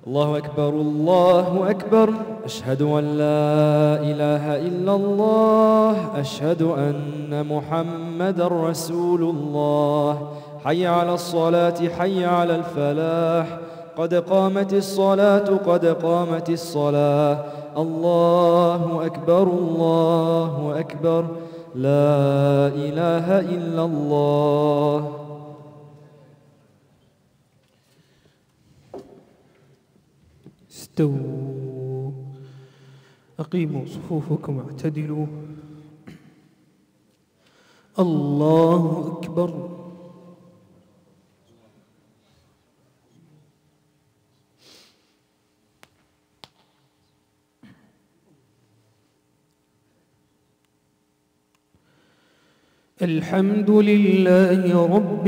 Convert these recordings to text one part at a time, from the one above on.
الله أكبر الله أكبر. أشهد أن لا إله إلا الله. أشهد أن محمدًا رسول الله. حي على الصلاة حي على الفلاح. قد قامت الصلاة قد قامت الصلاة. الله أكبر الله أكبر. لا إله إلا الله. استووا، أقيموا صفوفكم واعتدلوا. الله أكبر. الحمد لله رب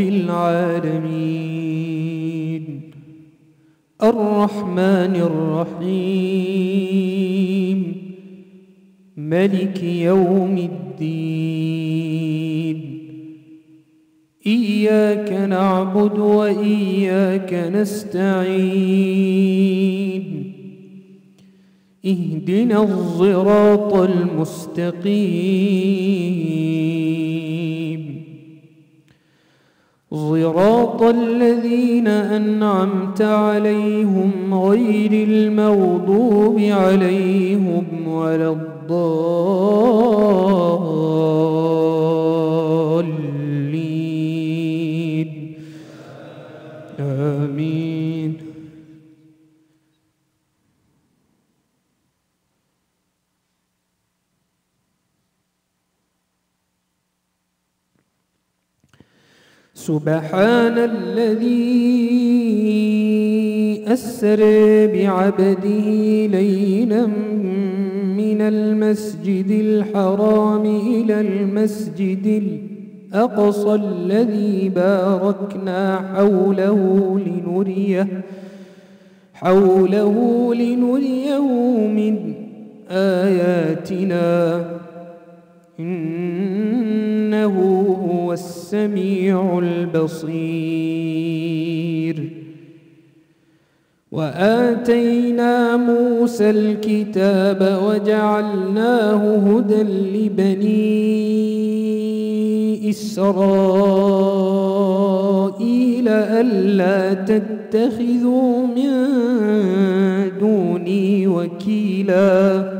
العالمين الرحمن الرحيم ملك يوم الدين. إياك نعبد وإياك نستعين. اهدنا الصراط المستقيم، صراط الذين أنعمت عليهم غير المغضوب عليهم ولا الضالين. آمين. سبحان الذي أسرى بعبده ليلا من المسجد الحرام إلى المسجد الأقصى الذي باركنا حوله لنريه من آياتنا إنه هو السميع البصير. وآتينا موسى الكتاب وجعلناه هدى لبني إسرائيل ألا تتخذوا من دوني وكيلا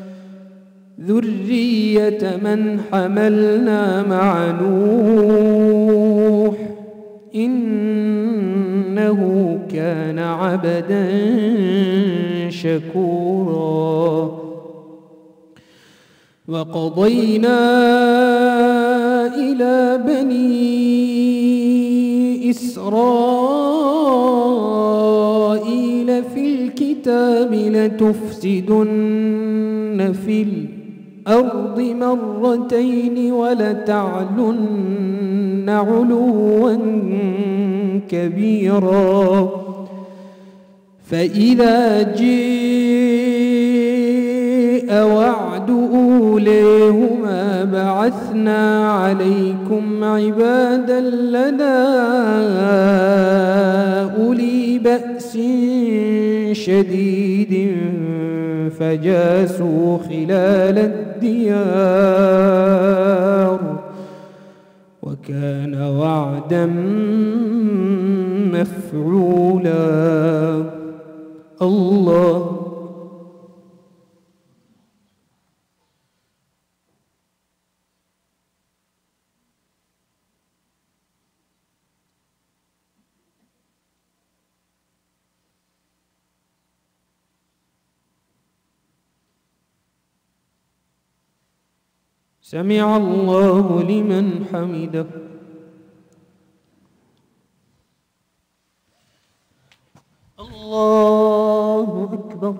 ذرية من حملنا مع نوح إنه كان عبدا شكورا. وقضينا إلى بني إسرائيل في الكتاب لتفسدن في الأرض مرتين ولتعلن علوا كبيرا. فإذا جاء وعد أوليهما بعثنا عليكم عبادا لنا أولي بأس شديد فجاسوا خلال الديار وكان وعدا مفعولا. الله سمع الله لمن حمده. الله أكبر.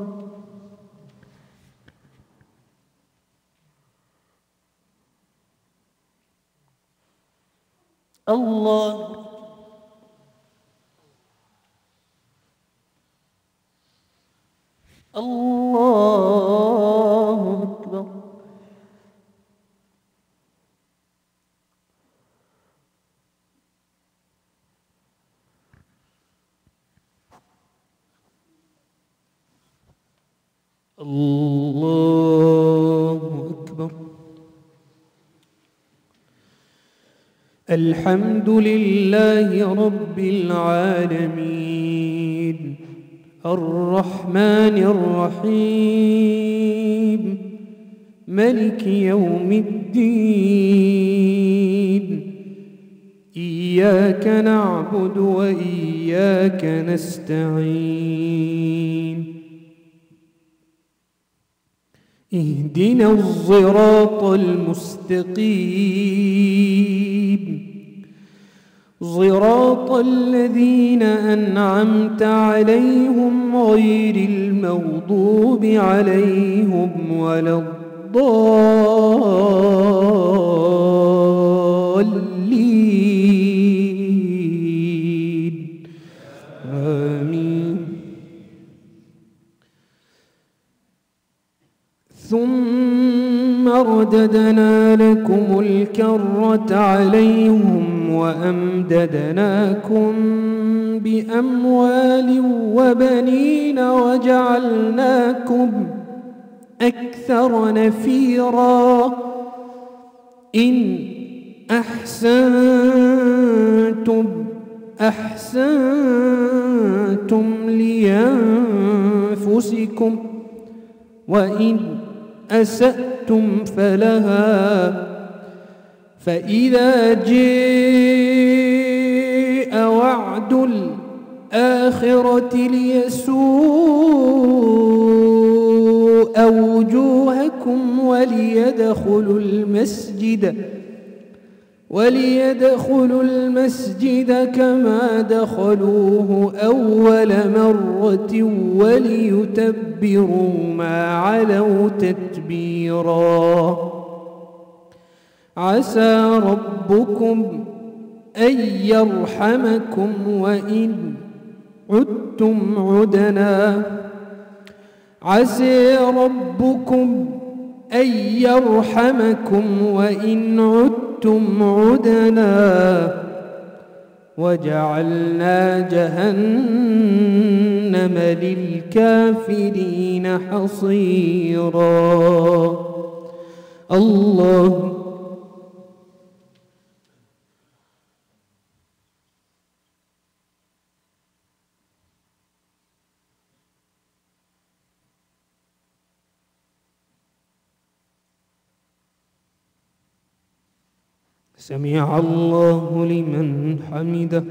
الله الله أكبر. الله أكبر. الحمد لله رب العالمين الرحمن الرحيم ملك يوم الدين. إياك نعبد وإياك نستعين. اهدنا الصراط المستقيم صراط الذين أنعمت عليهم غير المغضوب عليهم ولا الضالين. آمين. ثم رددنا لكم الكرة عليهم وأمددناكم بأموال وبنين وجعلناكم أكثر نفيرا. إن أحسنتم لأنفسكم وإن أسأتم فلها. فإذا جاء وعد الآخرة ليسوء وجوهكم وليدخلوا المسجد كما دخلوه أول مرة وليتبروا ما علوا تتبيرا. عسى ربكم أن يرحمكم وإن عدتم عدنا. عسى ربكم أن يرحمكم وإن عدتم عدنا. وجعلنا جهنم للكافرين حصيرا. الله سمع الله لمن حمده.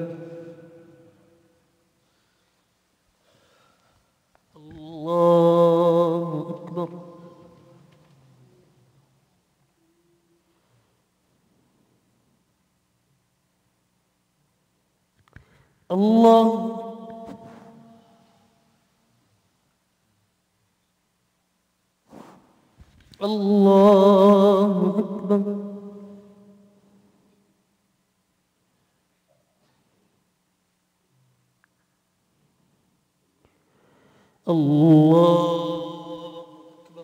الله أكبر. الله الله أكبر. الله أكبر.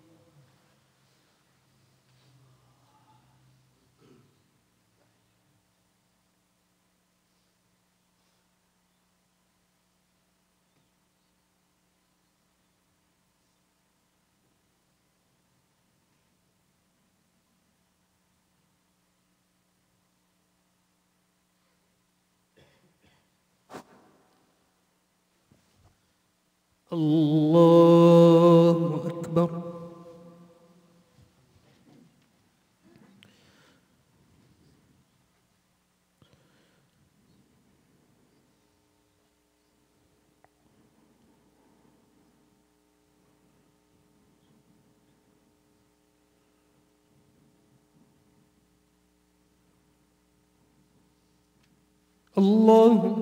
الله أكبر. الله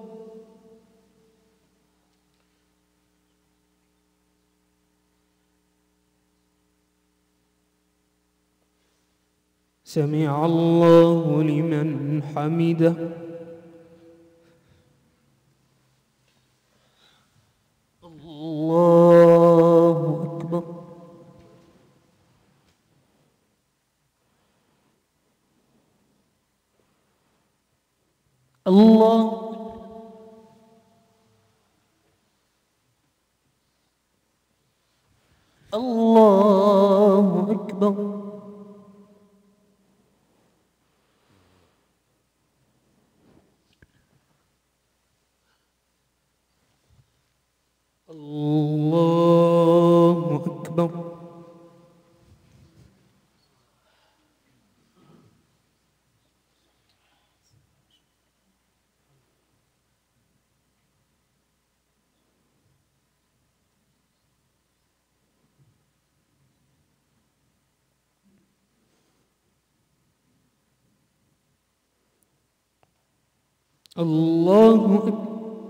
سمع الله لمن حمده. الله أكبر. الله الله أكبر. الله أكبر. الله أكبر.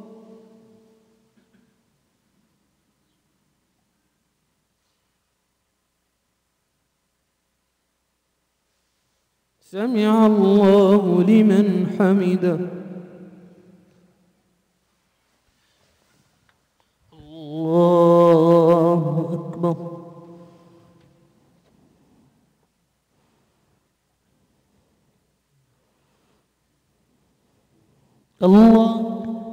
سمع الله لمن حمده. الله أكبر. الله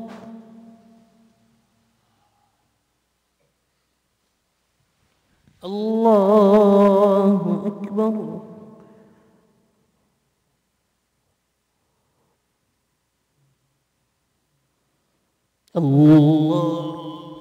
الله أكبر. الله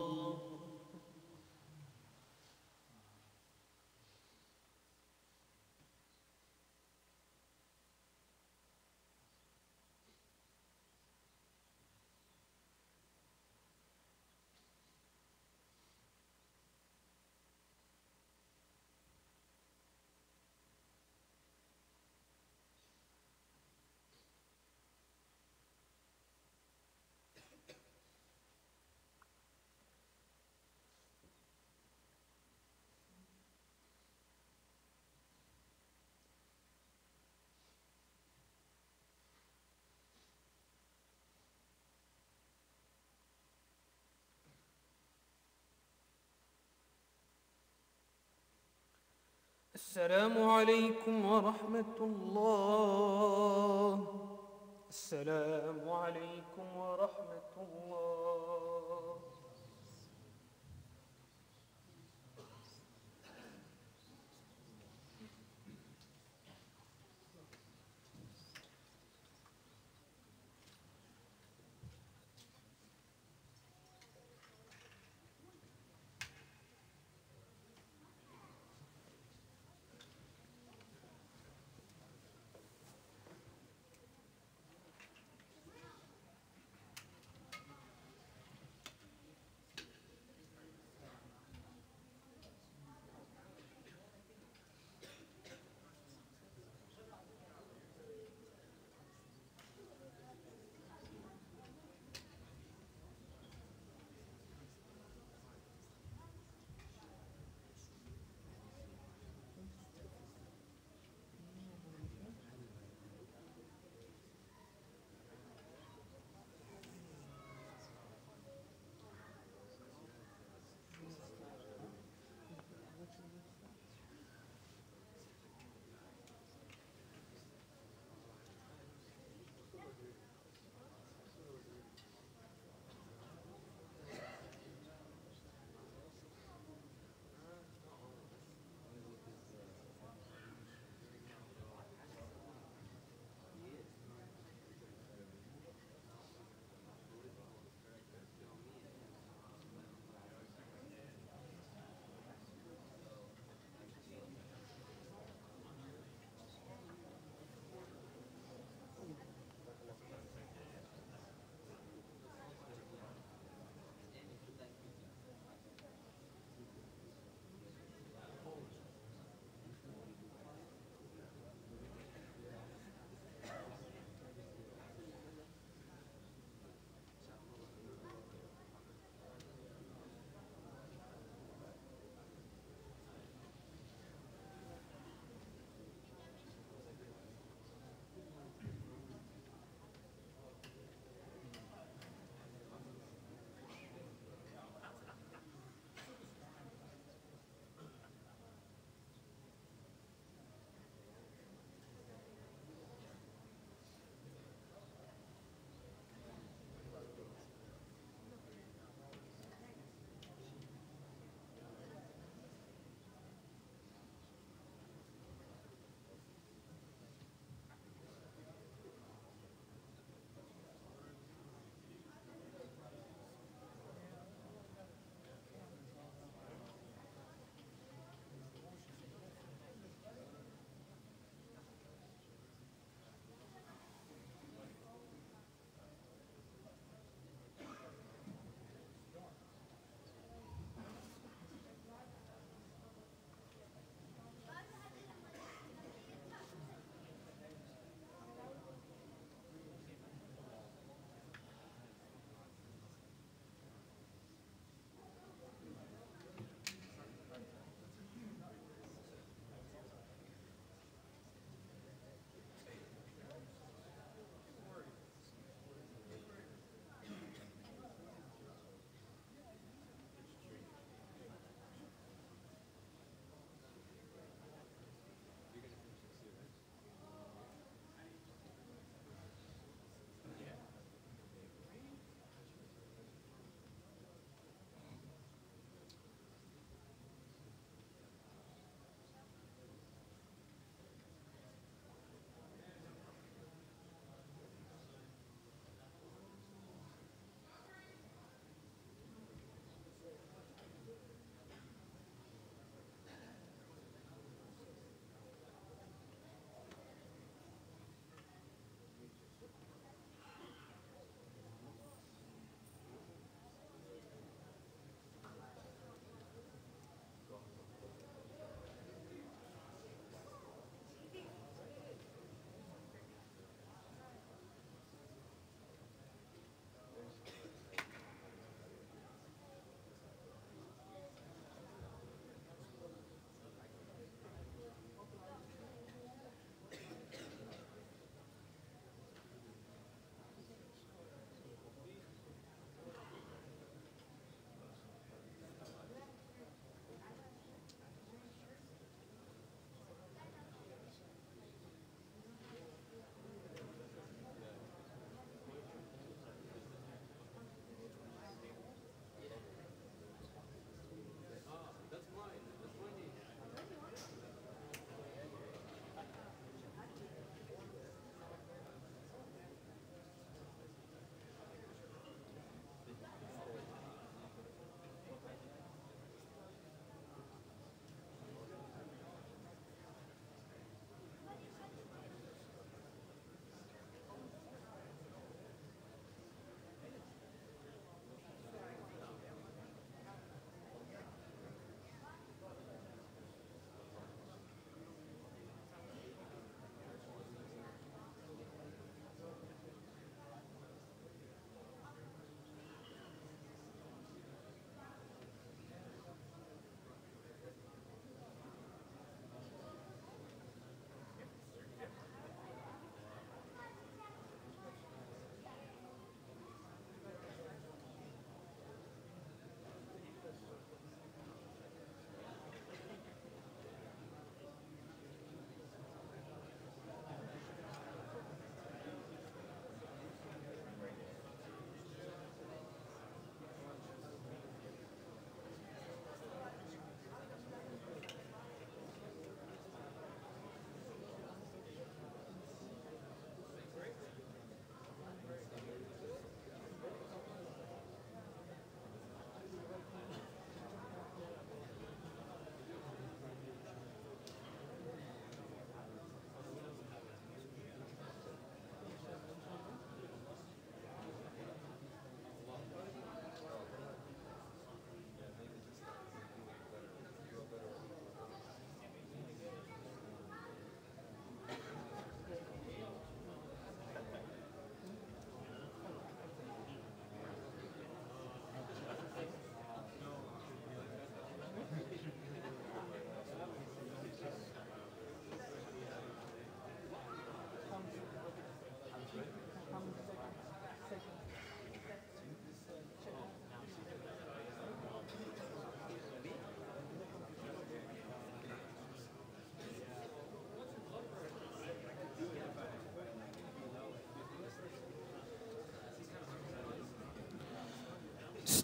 السلام عليكم ورحمة الله. السلام عليكم ورحمة الله.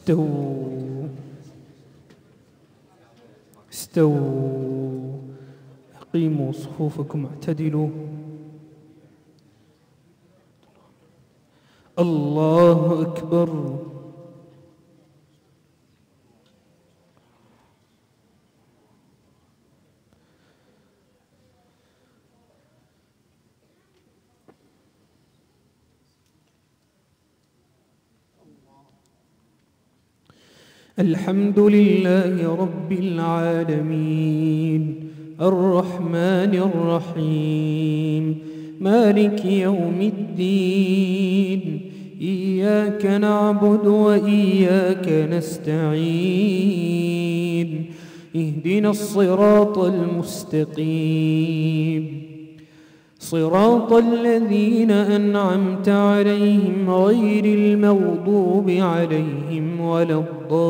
استووا استووا، أقيموا صفوفكم، اعتدلوا. الله أكبر. الحمد لله رب العالمين، الرحمن الرحيم، مالك يوم الدين، إياك نعبد وإياك نستعين، اهدنا الصراط المستقيم، صراط الذين أنعمت عليهم غير المغضوب عليهم ولا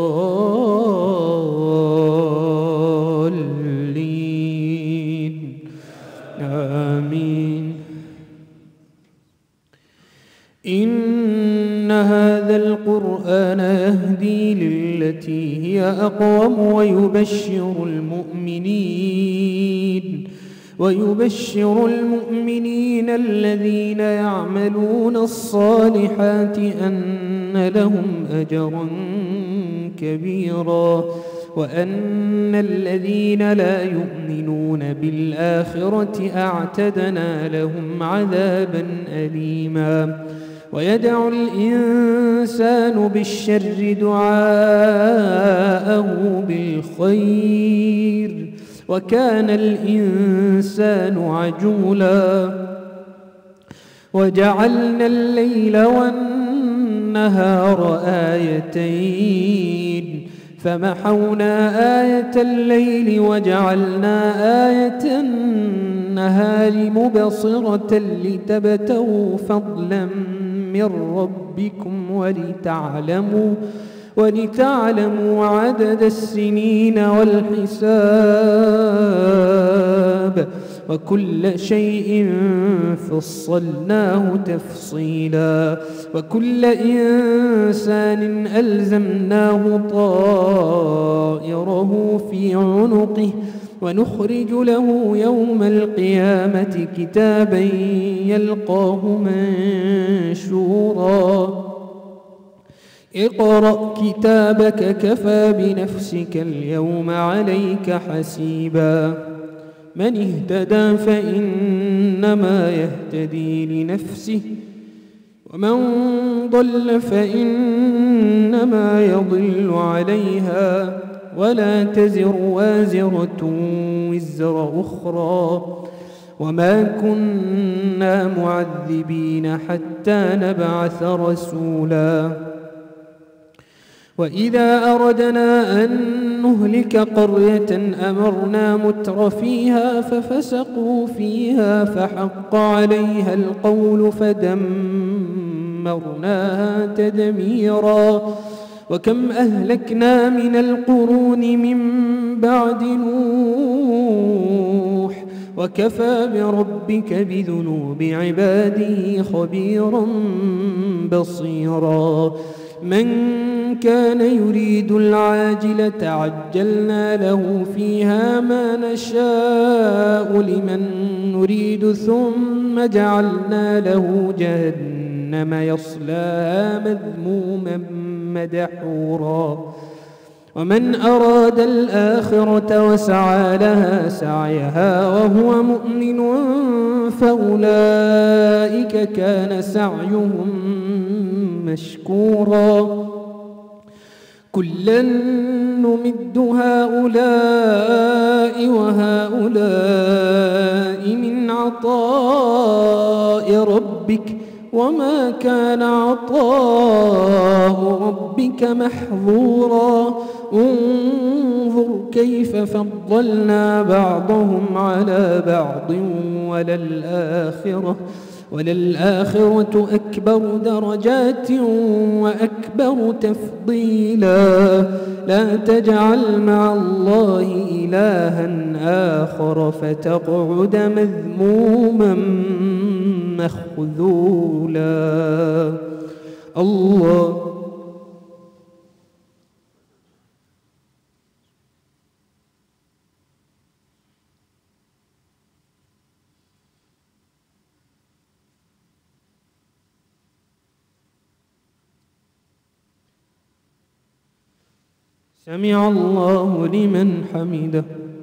الضالين، آمين. إن هذا القرآن يهدي للتي هي أقوم ويبشر المؤمنين الذين يعملون الصالحات أن لهم أجرا كبيرا، وأن الذين لا يؤمنون بالآخرة أعتدنا لهم عذابا أليما. ويدعو الإنسان بالشر دعاءه بالخير، وكان الإنسان عجولا. وجعلنا الليل والنهار آيتين، فمحونا آية الليل وجعلنا آية النهار مبصرة لتبتغوا فضلا من ربكم ولتعلموا عدد السنين والحساب، وكل شيء فصلناه تفصيلا. وكل إنسان ألزمناه طائره في عنقه، ونخرج له يوم القيامة كتابا يلقاه منشورا. اقرأ كتابك كفى بنفسك اليوم عليك حسيبا. من اهتدى فإنما يهتدي لنفسه، ومن ضل فإنما يضل عليها، ولا تزر وازرة وزر أخرى، وما كنا معذبين حتى نبعث رسولا. وإذا أردنا أن نهلك قرية أمرنا مترفيها ففسقوا فيها فحق عليها القول فدمرناها تدميرا. وكم أهلكنا من القرون من بعد نوح، وكفى بربك بذنوب عباده خبيرا بصيرا. من كان يريد العاجلة عجلنا له فيها ما نشاء لمن نريد، ثم جعلنا له جهنم يصلاها مذموما مدحورا. ومن أراد الآخرة وسعى لها سعيها وهو مؤمن فأولئك كان سعيهم مشكورا. كلا نمد هؤلاء وهؤلاء من عطاء ربك، وما كان عطاء ربك محظورا. انظر كيف فضلنا بعضهم على بعض، وللآخرة أكبر درجات وأكبر تفضيلا. لا تجعل مع الله إلها آخر فتقعد مذموما مخذولا. الله سمع الله لمن حمده.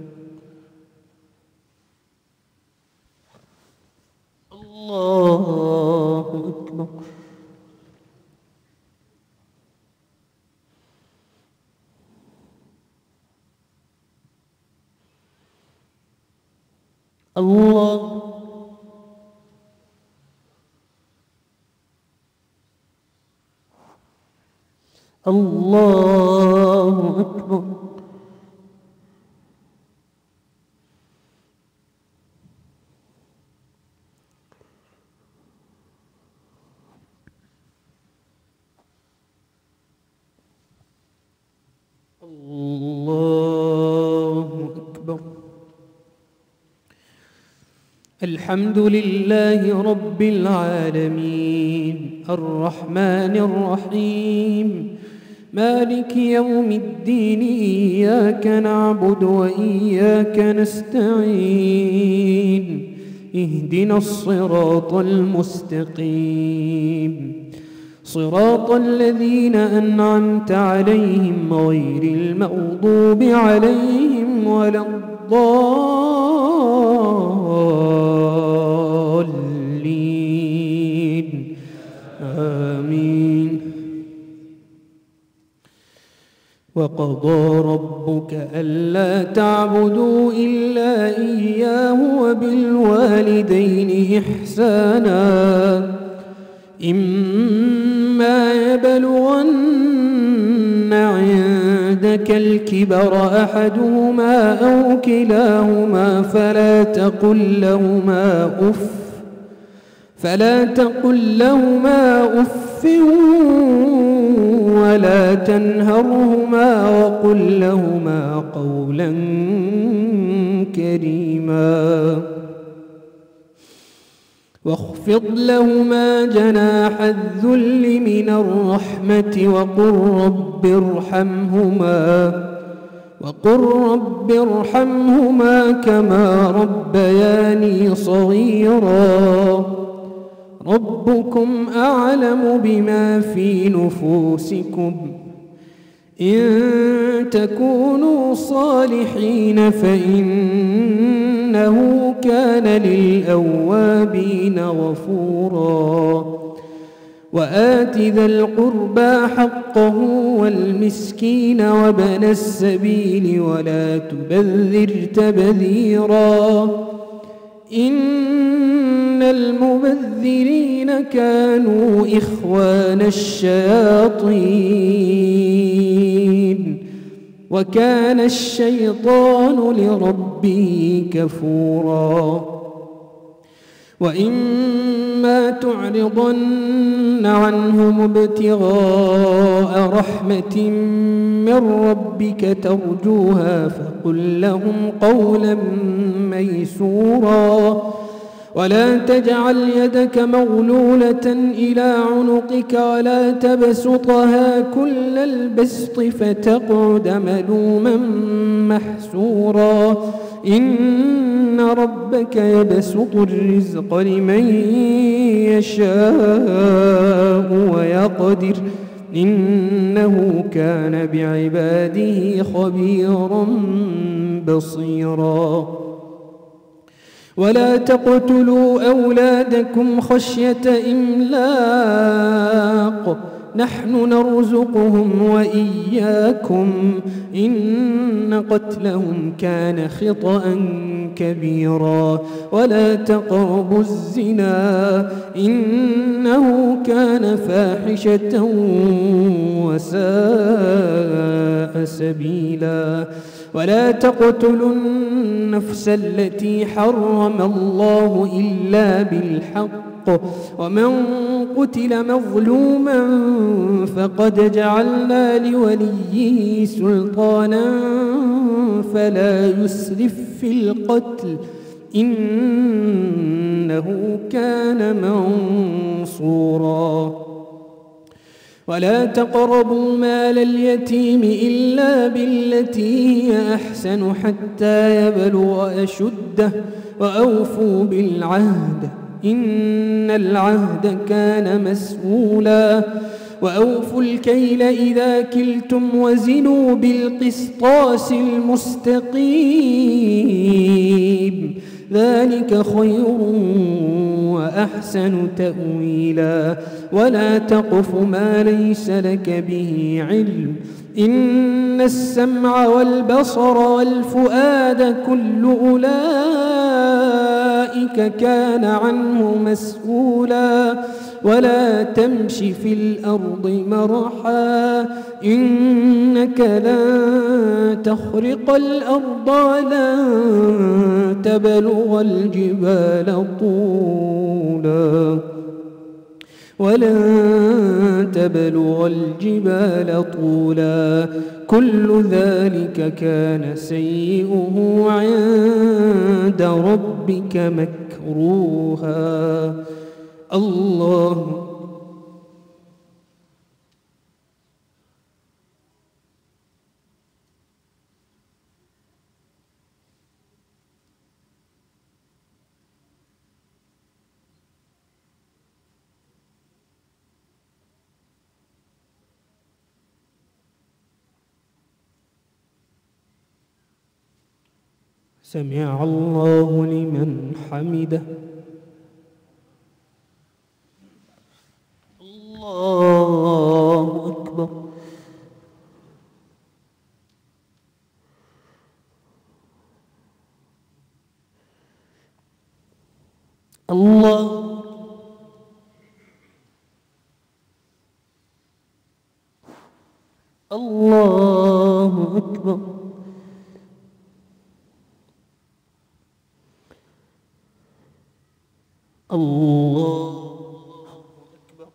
الله أكبر. الله الله أكبر. الله أكبر. الحمد لله رب العالمين الرحمن الرحيم مالك يوم الدين إياك نعبد وإياك نستعين اهدنا الصراط المستقيم صراط الذين أنعمت عليهم غير المغضوب عليهم ولا الضالين آمين. وقضى ربك ألا تعبدوا إلا إياه وبالوالدين إحسانا إما يبلغن عندك الكبر أحدهما أو كلاهما فلا تقل لهما أف ولا تنهرهما وقل لهما قولا كريما واخفض لهما جناح الذل من الرحمة وقل رب ارحمهما كما ربياني صغيرا ربكم أعلم بما في نفوسكم إن تكونوا صالحين فإنه كان للأوابين غفورا وآت ذا القربى حقه والمسكين وابن السبيل ولا تبذر تبذيرا إن المبذرين كانوا إخوان الشياطين وكان الشيطان لربه كفورا وإما تعرضن عنهم ابتغاء رحمة من ربك ترجوها فقل لهم قولا ميسورا ولا تجعل يدك مغلولة إلى عنقك ولا تبسطها كل البسط فتقعد ملوما محسورا إن ربك يبسط الرزق لمن يشاء ويقدر إنه كان بعباده خبيرا بصيرا ولا تقتلوا أولادكم خشية إملاق نحن نرزقهم وإياكم إن قتلهم كان خطأ كبيرا ولا تقربوا الزنا إنه كان فاحشة وساء سبيلا ولا تقتلوا النفس التي حرم الله إلا بالحق ومن قتل مظلوما فقد جعلنا لوليه سلطانا فلا يسرف في القتل إنه كان منصورا ولا تقربوا مال اليتيم إلا بالتي هي أحسن حتى يبلغ أشده وأوفوا بالعهد إن العهد كان مسؤولا وأوفوا الكيل إذا كلتم وزنوا بالقسطاس المستقيم ذلك خير وأحسن تأويلا ولا تقف ما ليس لك به علم إن السمع والبصر والفؤاد كل أولئك كان عنه مسؤولا ولا تمش في الأرض مرحا إنك لن تخرق الأرض ولن تبلغ الجبال طولا كل ذلك كان سيئه عند ربك مكروها الله سمع الله لمن حمده الله أكبر الله أكبر الله أكبر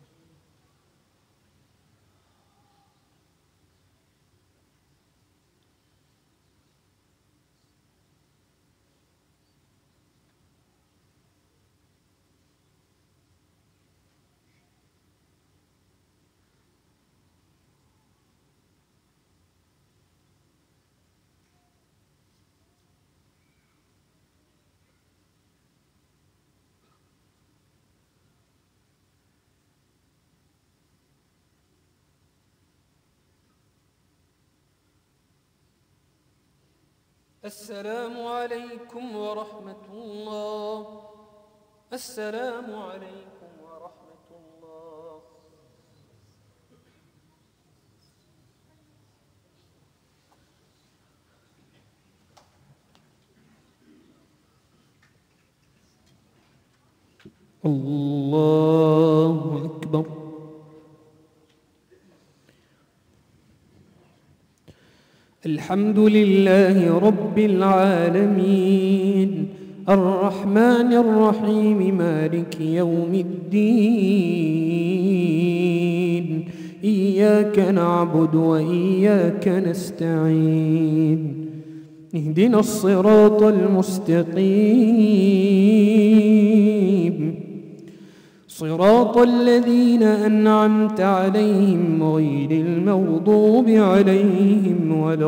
السلام عليكم ورحمة الله السلام عليكم ورحمة الله الله أكبر الحمد لله رب العالمين الرحمن الرحيم مالك يوم الدين إياك نعبد وإياك نستعين اهدنا الصراط المستقيم صراط الذين أنعمت عليهم غير المغضوب عليهم ولا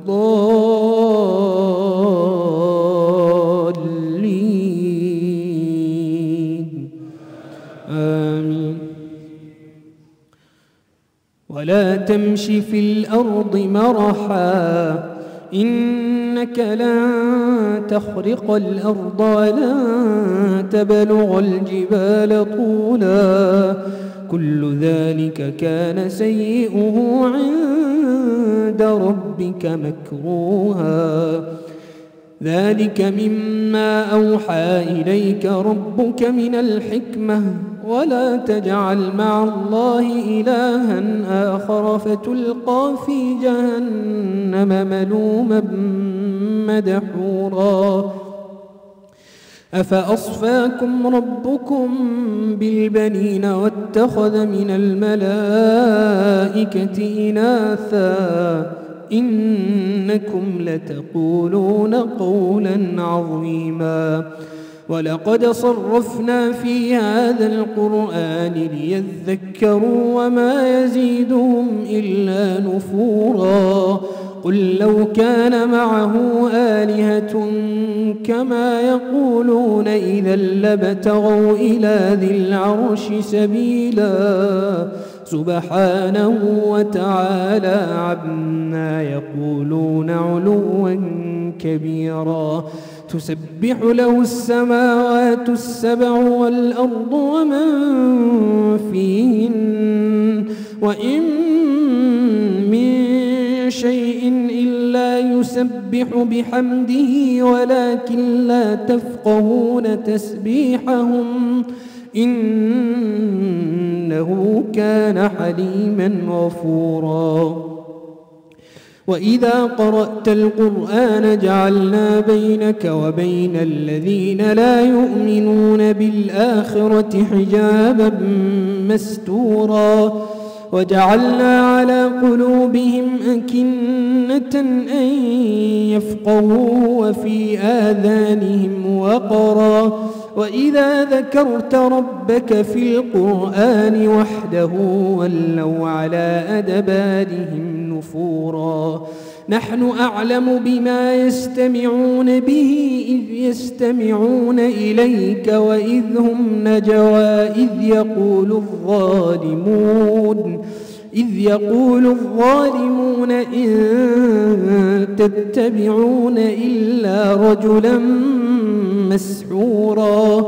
الضالين آمين ولا تمش في الأرض مرحا إنك لن تخرق الأرض ولن تبلغ الجبال طولا كل ذلك كان سيئه عند ربك مكروها ذلك مما أوحى إليك ربك من الحكمة ولا تجعل مع الله إلها آخر فتلقى في جهنم ملوما مدحورا أفأصفاكم ربكم بالبنين واتخذ من الملائكة إناثا إنكم لتقولون قولا عظيما ولقد صرفنا في هذا القرآن ليذكروا وما يزيدهم إلا نفورا قل لو كان معه آلهة كما يقولون إذا لابتغوا إلى ذي العرش سبيلا سبحانه وتعالى عما يقولون علوا كبيرا. تسبح له السماوات السبع والأرض ومن فيهن وإن من شيء إلا يسبح بحمده ولكن لا تفقهون تسبيحهم إنه كان حليما غفورا. وإذا قرأت القرآن جعلنا بينك وبين الذين لا يؤمنون بالآخرة حجابا مستورا وجعلنا على قلوبهم أكنة أن يفقهوا وفي آذانهم وقرا وإذا ذكرت ربك في القرآن وحده ولوا على أدبارهم نفورا. نحن أعلم بما يستمعون به إذ يستمعون إليك وإذ هم نجوى إذ يقول الظالمون إن تتبعون إلا رجلا مسحورا.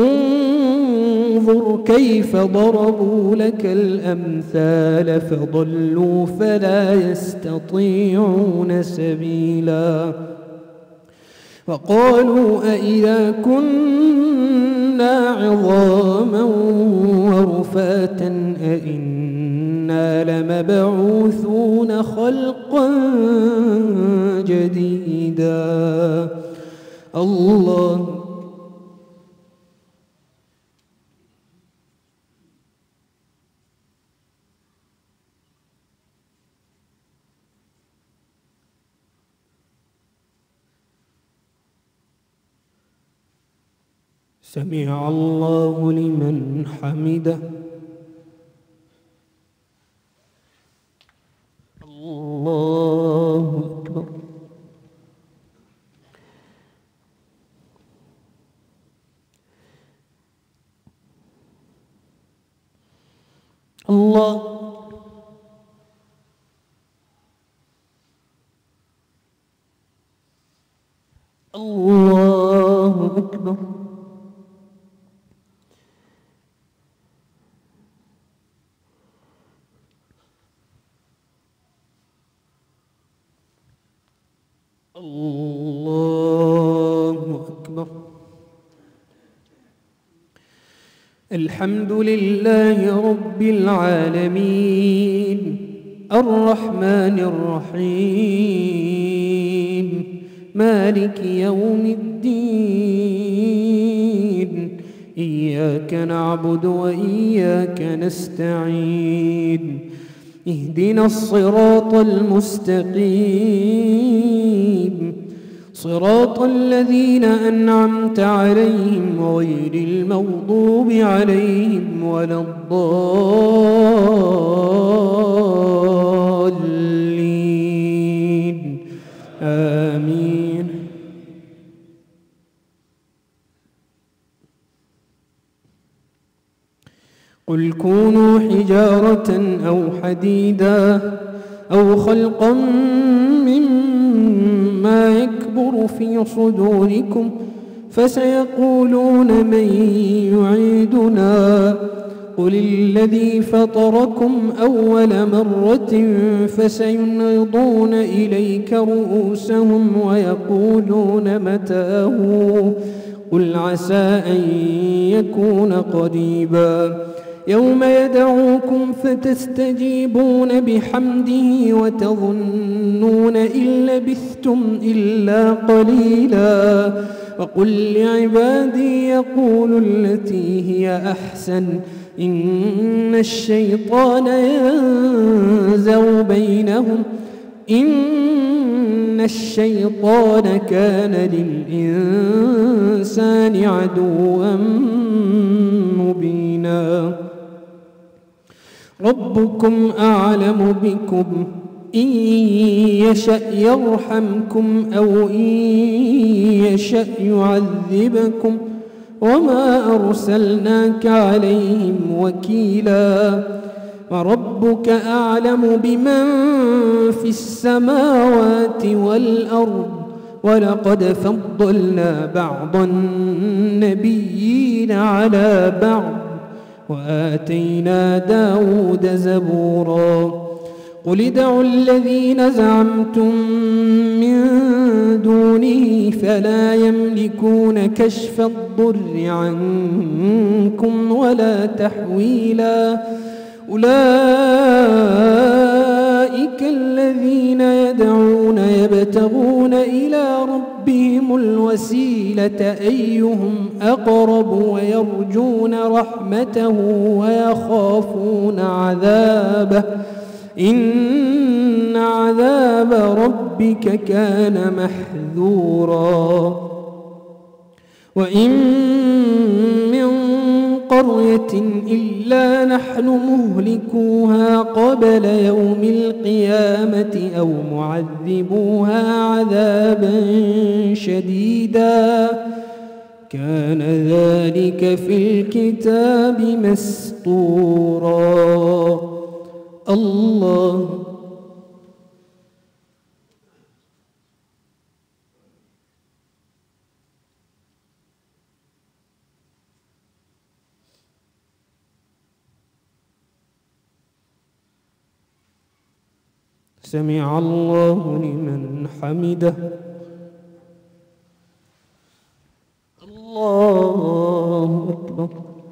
انظر كيف ضربوا لك الأمثال فضلوا فلا يستطيعون سبيلا. وقالوا أإذا كنا عظاما ورفاتا أإنا لمبعوثون خلقا جديدا. الله سمع الله لمن حمده. الله أكبر. الله الله أكبر. الله أكبر. الحمد لله رب العالمين الرحمن الرحيم مالك يوم الدين إياك نعبد وإياك نستعين اهدنا الصراط المستقيم صراط الذين أنعمت عليهم غير المغضوب عليهم ولا الضالين آمين. قل كونوا حجارة أو حديدا أو خلقا مما يكبر في صدوركم فسيقولون من يعيدنا قل الذي فطركم أول مرة فسينغضون إليك رؤوسهم ويقولون متاه قل عسى أن يكون قريبا يوم يدعوكم فتستجيبون بحمده وتظنون إن لبثتم إلا قليلا وقل لعبادي يقولوا التي هي أحسن إن الشيطان ينزغ بينهم إن الشيطان كان للإنسان عدوا مبينا. ربكم أعلم بكم إن يشأ يرحمكم أو إن يشأ يعذبكم وما أرسلناك عليهم وكيلا. وربك أعلم بمن في السماوات والأرض ولقد فضلنا بعض النبيين على بعض وآتينا داود زبورا قل ادعوا الذين زعمتم من دونه فلا يملكون كشف الضر عنكم ولا تحويلا أولئك الذين يدعون يبتغون إلى ربهم الوسيلة أيهم أقرب ويرجون رحمته ويخافون عذابه إن عذاب ربك كان محذورا وإن من قرية إلا نحن مهلكوها قبل يوم القيامة أو معذبوها عذابا شديدا كان ذلك في الكتاب مسطورا الله سمع الله لمن حمده الله أكبر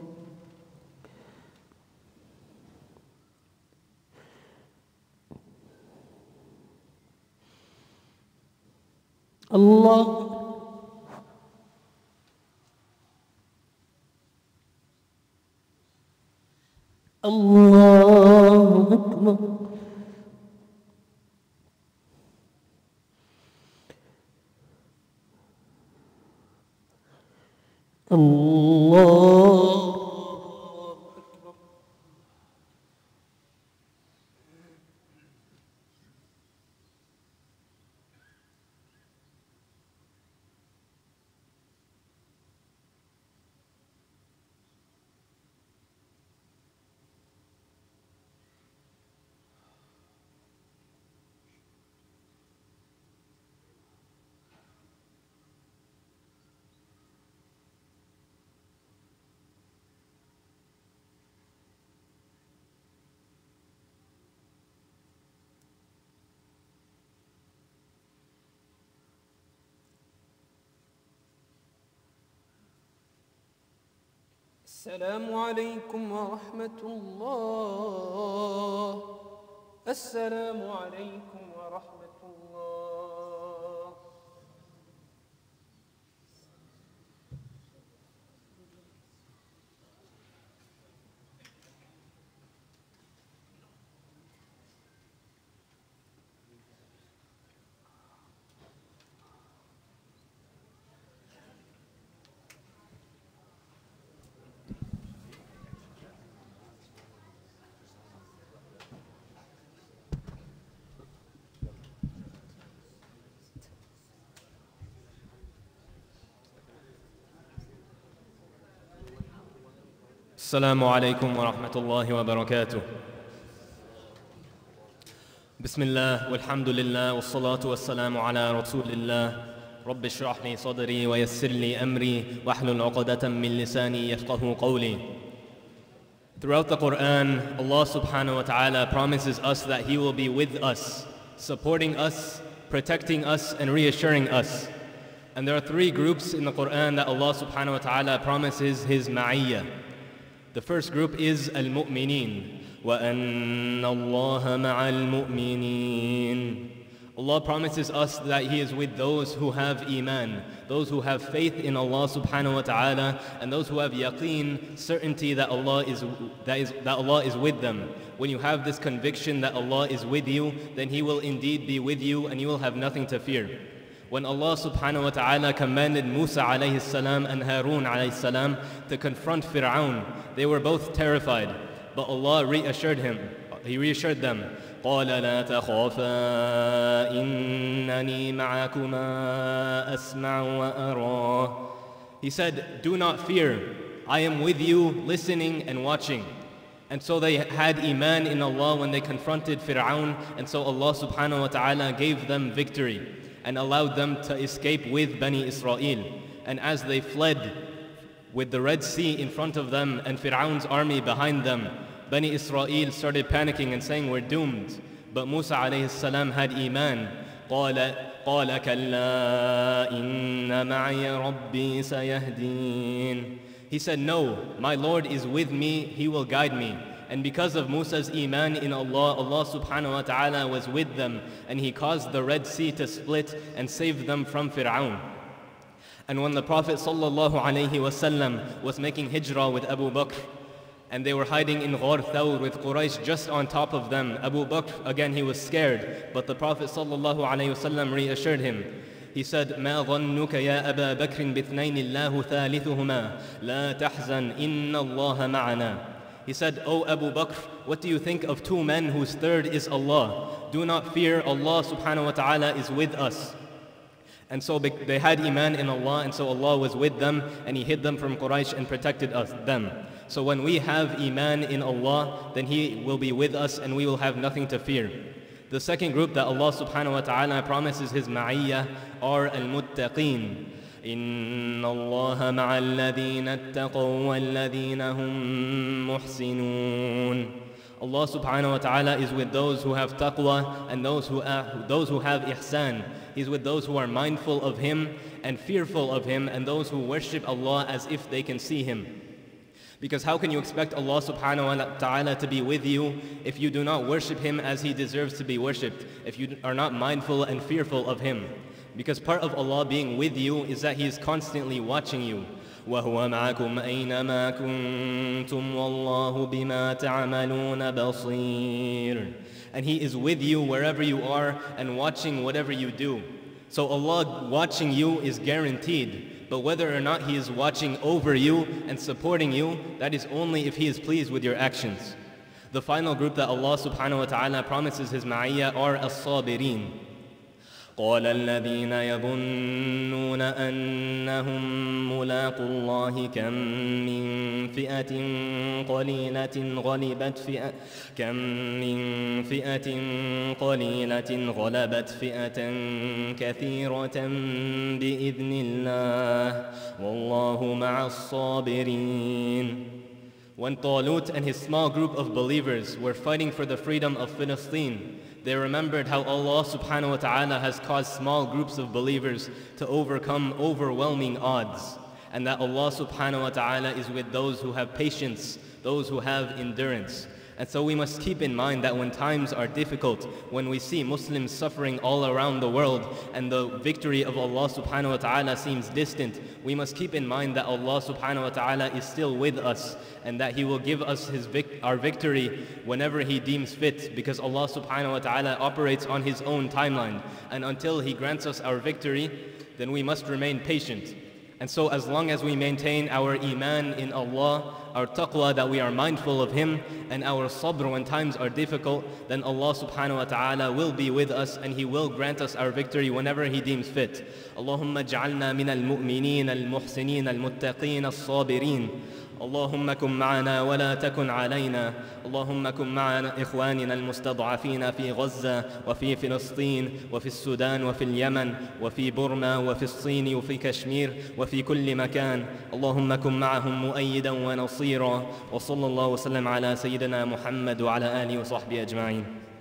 الله الله أكبر الله السلام عليكم ورحمة الله السلام عليكم ورحمة الله السلام عليكم ورحمة الله وبركاته. بسم الله والحمد لله والصلاة والسلام على رسول الله. رب اشرح لي صدري ويسر لي أمري واحلل عقدة من لساني يفقه قولي. Throughout the Quran, Allah subhanahu wa ta'ala promises us that He will be with us, supporting us, protecting us, and reassuring us. And there are three groups in the Quran that Allah subhanahu wa ta'ala promises His ma'iyyah. The first group is al-mu'mineen. وَأَنَّ اللَّهَ مَعَ الْمُؤْمِنِينَ. Allah promises us that He is with those who have iman, those who have faith in Allah subhanahu wa ta'ala, and those who have yaqeen, certainty that Allah is with them. When you have this conviction that Allah is with you, then He will indeed be with you and you will have nothing to fear. When Allah subhanahu wa ta'ala commanded Musa alayhi salam and Harun alayhi salam to confront Fir'aun, they were both terrified. But Allah reassured them. قَالَ لَا تَخَافَا إِنَّنِي مَعَكُمَا أَسْمَعُ وَأَرَى. He said, do not fear. I am with you, listening and watching. And so they had iman in Allah when they confronted Fir'aun, and so Allah subhanahu wa ta'ala gave them victory and allowed them to escape with Bani Israel. And as they fled with the Red Sea in front of them and Fir'aun's army behind them, Bani Israel started panicking and saying, we're doomed. But Musa alayhi salam had iman. قال كلا إن معي ربي سيهدين. He said, no, my Lord is with me, He will guide me. And because of Musa's iman in Allah, Allah subhanahu wa ta'ala was with them, and He caused the Red Sea to split and saved them from Fir'aun. And when the Prophet sallallahu alayhi wasallam was making hijrah with Abu Bakr, and they were hiding in Ghar Thawr with Quraysh just on top of them, Abu Bakr, again he was scared, but the Prophet sallallahu alayhi wasallam reassured him. He said, ما ظنك يا أبا بكر باثنين الله ثالثهما لا تحزن إن الله معنا. He said, O Abu Bakr, what do you think of two men whose third is Allah? Do not fear, Allah subhanahu wa ta'ala is with us. And so they had iman in Allah, and so Allah was with them, and He hid them from Quraysh and protected them. So when we have iman in Allah, then He will be with us and we will have nothing to fear. The second group that Allah subhanahu wa ta'ala promises His ma'iyyah are al-muttaqeen. إِنَّ اللَّهَ مَعَ الَّذِينَ اتَّقَوْا وَالَّذِينَ هُمْ مُحْسِنُونَ. Allah subhanahu wa ta'ala is with those who have taqwa and those who have ihsan. He's with those who are mindful of Him and fearful of Him, and those who worship Allah as if they can see Him. Because how can you expect Allah subhanahu wa ta'ala to be with you if you do not worship Him as He deserves to be worshipped, if you are not mindful and fearful of Him? Because part of Allah being with you is that He is constantly watching you. وَهُوَ مَعَكُمْ أَيْنَمَا كُنْتُمْ وَاللَّهُ بِمَا تَعْمَلُونَ بَصِيرٌ. And He is with you wherever you are and watching whatever you do. So Allah watching you is guaranteed. But whether or not He is watching over you and supporting you, that is only if He is pleased with your actions. The final group that Allah subhanahu wa ta'ala promises His ma'iyyah are as-sabirin. قال الذين يظنون أنهم ملاقو الله كم من فئة قليلة غلبت فئة كثيرة بإذن الله والله مع الصابرين. When Talut and his small group of believers were fighting for the freedom of Palestine, they remembered how Allah subhanahu wa ta'ala has caused small groups of believers to overcome overwhelming odds, and that Allah subhanahu wa ta'ala is with those who have patience, those who have endurance. And so we must keep in mind that when times are difficult, when we see Muslims suffering all around the world and the victory of Allah subhanahu wa ta'ala seems distant, we must keep in mind that Allah subhanahu wa ta'ala is still with us and that He will give us our victory whenever He deems fit, because Allah subhanahu wa ta'ala operates on His own timeline. And until He grants us our victory, then we must remain patient. And so as long as we maintain our iman in Allah, our taqwa, that we are mindful of Him, and our sabr when times are difficult, then Allah subhanahu wa ta'ala will be with us and He will grant us our victory whenever He deems fit. Allahumma ja'alna min al-mu'mineen al-muhsineen al-muttaqeen al-sabirin. اللهم كن معنا ولا تكن علينا. اللهم كن مع إخواننا المستضعفين في غزة وفي فلسطين وفي السودان وفي اليمن وفي بورما وفي الصين وفي كشمير وفي كل مكان. اللهم كن معهم مؤيدا ونصيرا. وصلى الله وسلم على سيدنا محمد وعلى آله وصحبه أجمعين.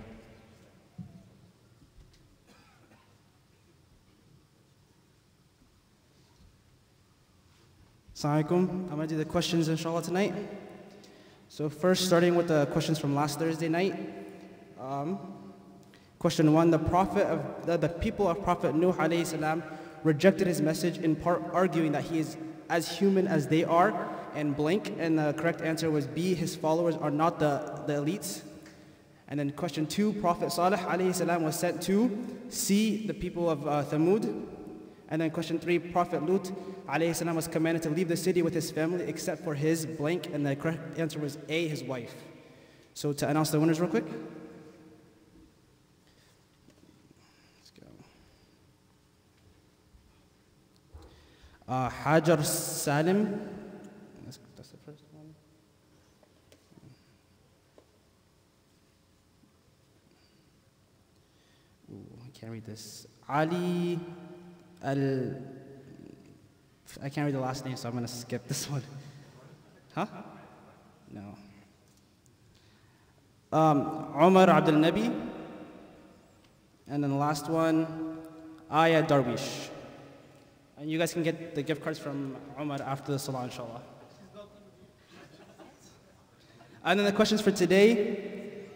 Assalamu alaikum. I'm going to do the questions inshallah tonight. So first, starting with the questions from last Thursday night. Question 1, the people of Prophet Nuh alayhi salam rejected his message, in part arguing that he is as human as they are, and blank, and the correct answer was B, his followers are not the elites. And then question 2, Prophet Salih alayhi salam was sent to C, the people of Thamud. And then question 3, Prophet Lut alayhi salam was commanded to leave the city with his family except for his blank, and the correct answer was A, his wife. So to announce the winners real quick. Let's go. Hajar Salim. That's the first one. can't read this. Ali Al. I can't read the last name, so I'm going to skip this one. Huh? No. Umar Abdul Nabi. And then the last one, Aya Darwish. And you guys can get the gift cards from Umar after the salah, inshallah. And then the questions for today.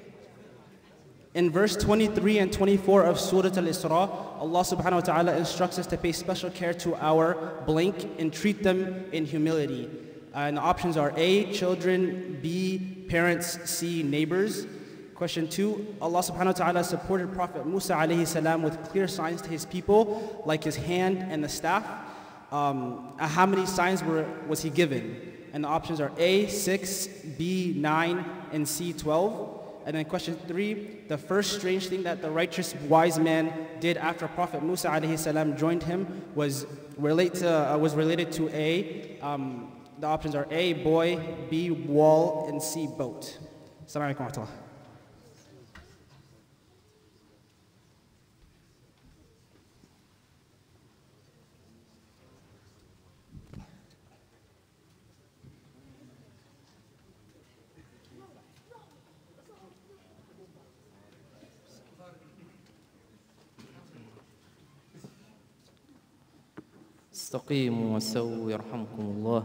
In verse 23 and 24 of Surah Al-Isra, Allah subhanahu wa ta'ala instructs us to pay special care to our blank and treat them in humility. And the options are A, children, B, parents, C, neighbors. Question 2, Allah subhanahu wa ta'ala supported Prophet Musa alayhi salam with clear signs to his people, like his hand and the staff. How many signs was he given? And the options are A, 6, B, 9, and C, 12. And then question 3, the first strange thing that the righteous wise man did after Prophet Musa alayhi salam joined him was related to A. The options are A, boy, B, wall, and C, boat. Assalamu alaikum wa rahmatullah. استقيموا وسووا يرحمكم الله.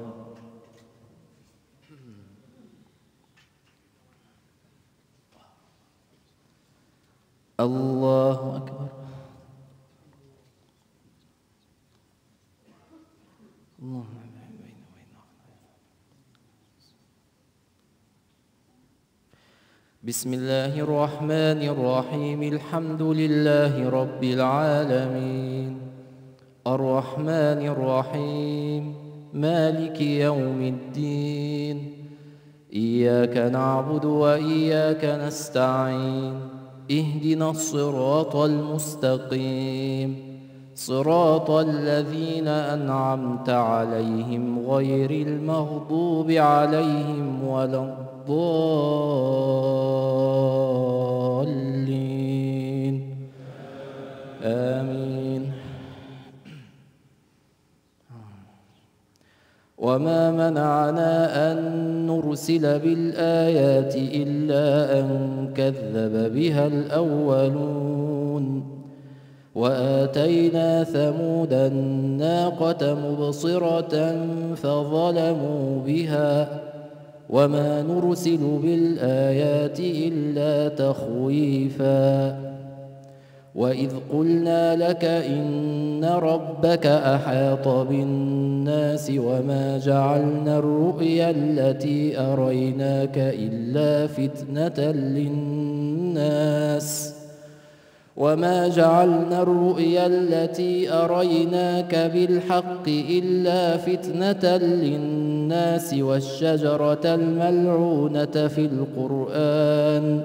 الله أكبر. الله. بسم الله الرحمن الرحيم. الحمد لله رب العالمين الرحمن الرحيم مالك يوم الدين إياك نعبد وإياك نستعين اهدنا الصراط المستقيم صراط الذين أنعمت عليهم غير المغضوب عليهم ولا الضالين آمين. وما منعنا أن نرسل بالآيات إلا أن كذب بها الأولون وآتينا ثمود الناقة مبصرة فظلموا بها وما نرسل بالآيات إلا تخويفا وإذ قلنا لك إن ربك أحاط بالناس وما جعلنا الرؤيا التي أريناك إلا فتنة للناس وما جعلنا الرؤيا التي أريناك بالحق إلا فتنة للناس والشجرة الملعونة في القرآن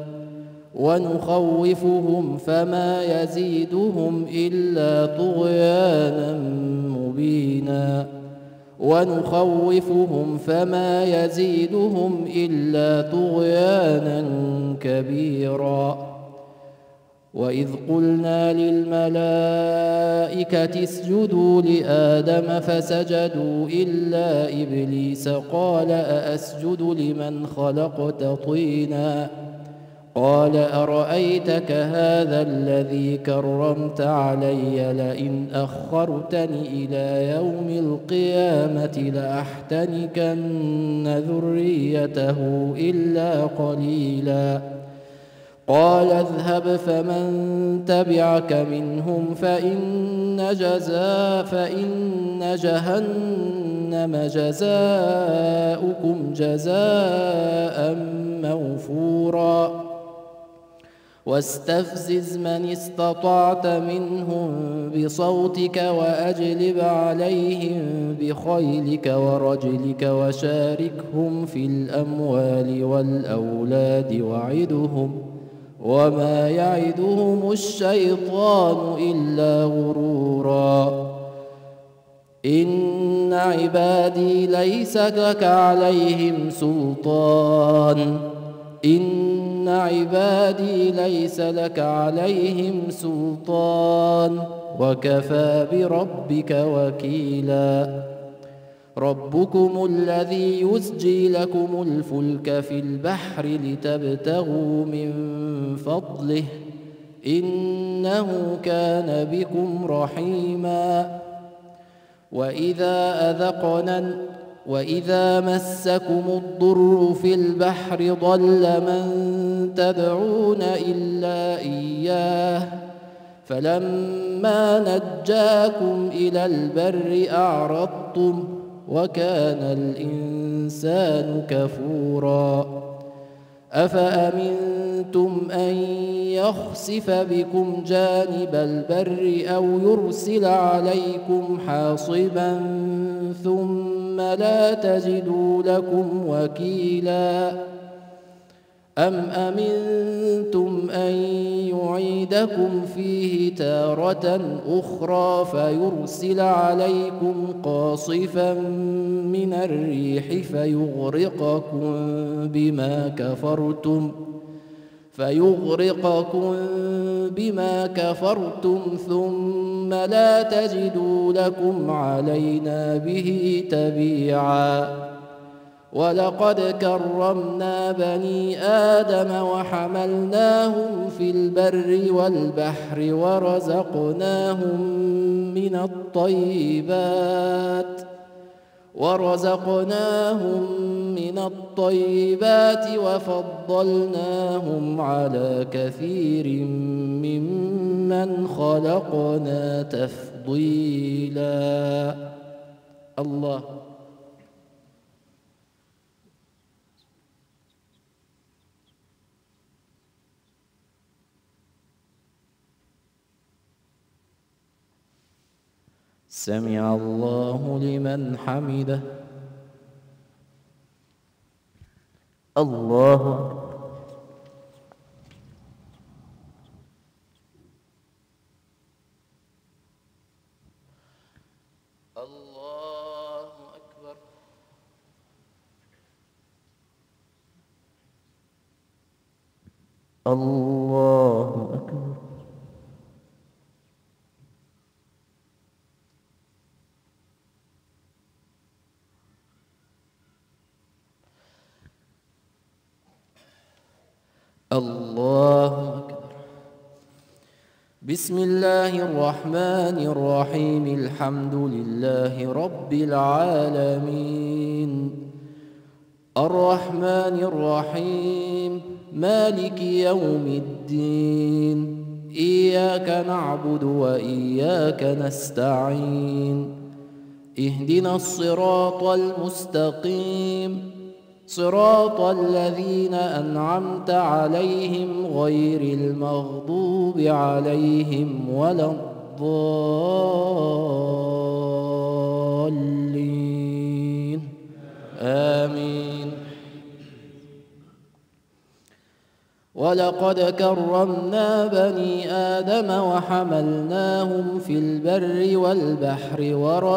ونخوفهم فما يزيدهم إلا طغيانا مبينا ونخوفهم فما يزيدهم إلا طغيانا كبيرا وإذ قلنا للملائكة اسجدوا لآدم فسجدوا إلا إبليس قال أأسجد لمن خلقت طينا قال أرأيتك هذا الذي كرمت علي لئن أخرتني إلى يوم القيامة لأحتنكن ذريته إلا قليلا قال اذهب فمن تبعك منهم فإن جهنم جزاؤكم جزاء موفورا واستفزز من استطعت منهم بصوتك وأجلب عليهم بخيلك ورجلك وشاركهم في الأموال والأولاد وعدهم وما يعدهم الشيطان إلا غرورا إن عبادي ليس لك عليهم سلطان إن عبادي ليس لك عليهم سلطان وكفى بربك وكيلا ربكم الذي يسجي لكم الفلك في البحر لتبتغوا من فضله إنه كان بكم رحيما وإذا مسكم الضر في البحر ضل من تدعون إلا إياه فلما نجاكم إلى البر أعرضتم وكان الإنسان كفورا أفأمنتم أن يخسف بكم جانب البر أو يرسل عليكم حاصبا ثم لا تجدوا لكم وكيلا أم أمنتم أن يعيدكم فيه تارة أخرى فيرسل عليكم قاصفا من الريح فيغرقكم بما كفرتم ثم لا تجدوا لكم علينا به تبيعا ولقد كرمنا بني آدم وحملناهم في البر والبحر ورزقناهم من الطيبات وفضلناهم على كثير ممن خلقنا تفضيلا الله سمع الله لمن حمده الله أكبر الله أكبر الله أكبر بسم الله الرحمن الرحيم الحمد لله رب العالمين الرحمن الرحيم مالك يوم الدين إياك نعبد وإياك نستعين اهدنا الصراط المستقيم صراط الذين أنعمت عليهم غير المغضوب عليهم ولا الضالين آمين ولقد كرمنا بني آدم وحملناهم في البر والبحر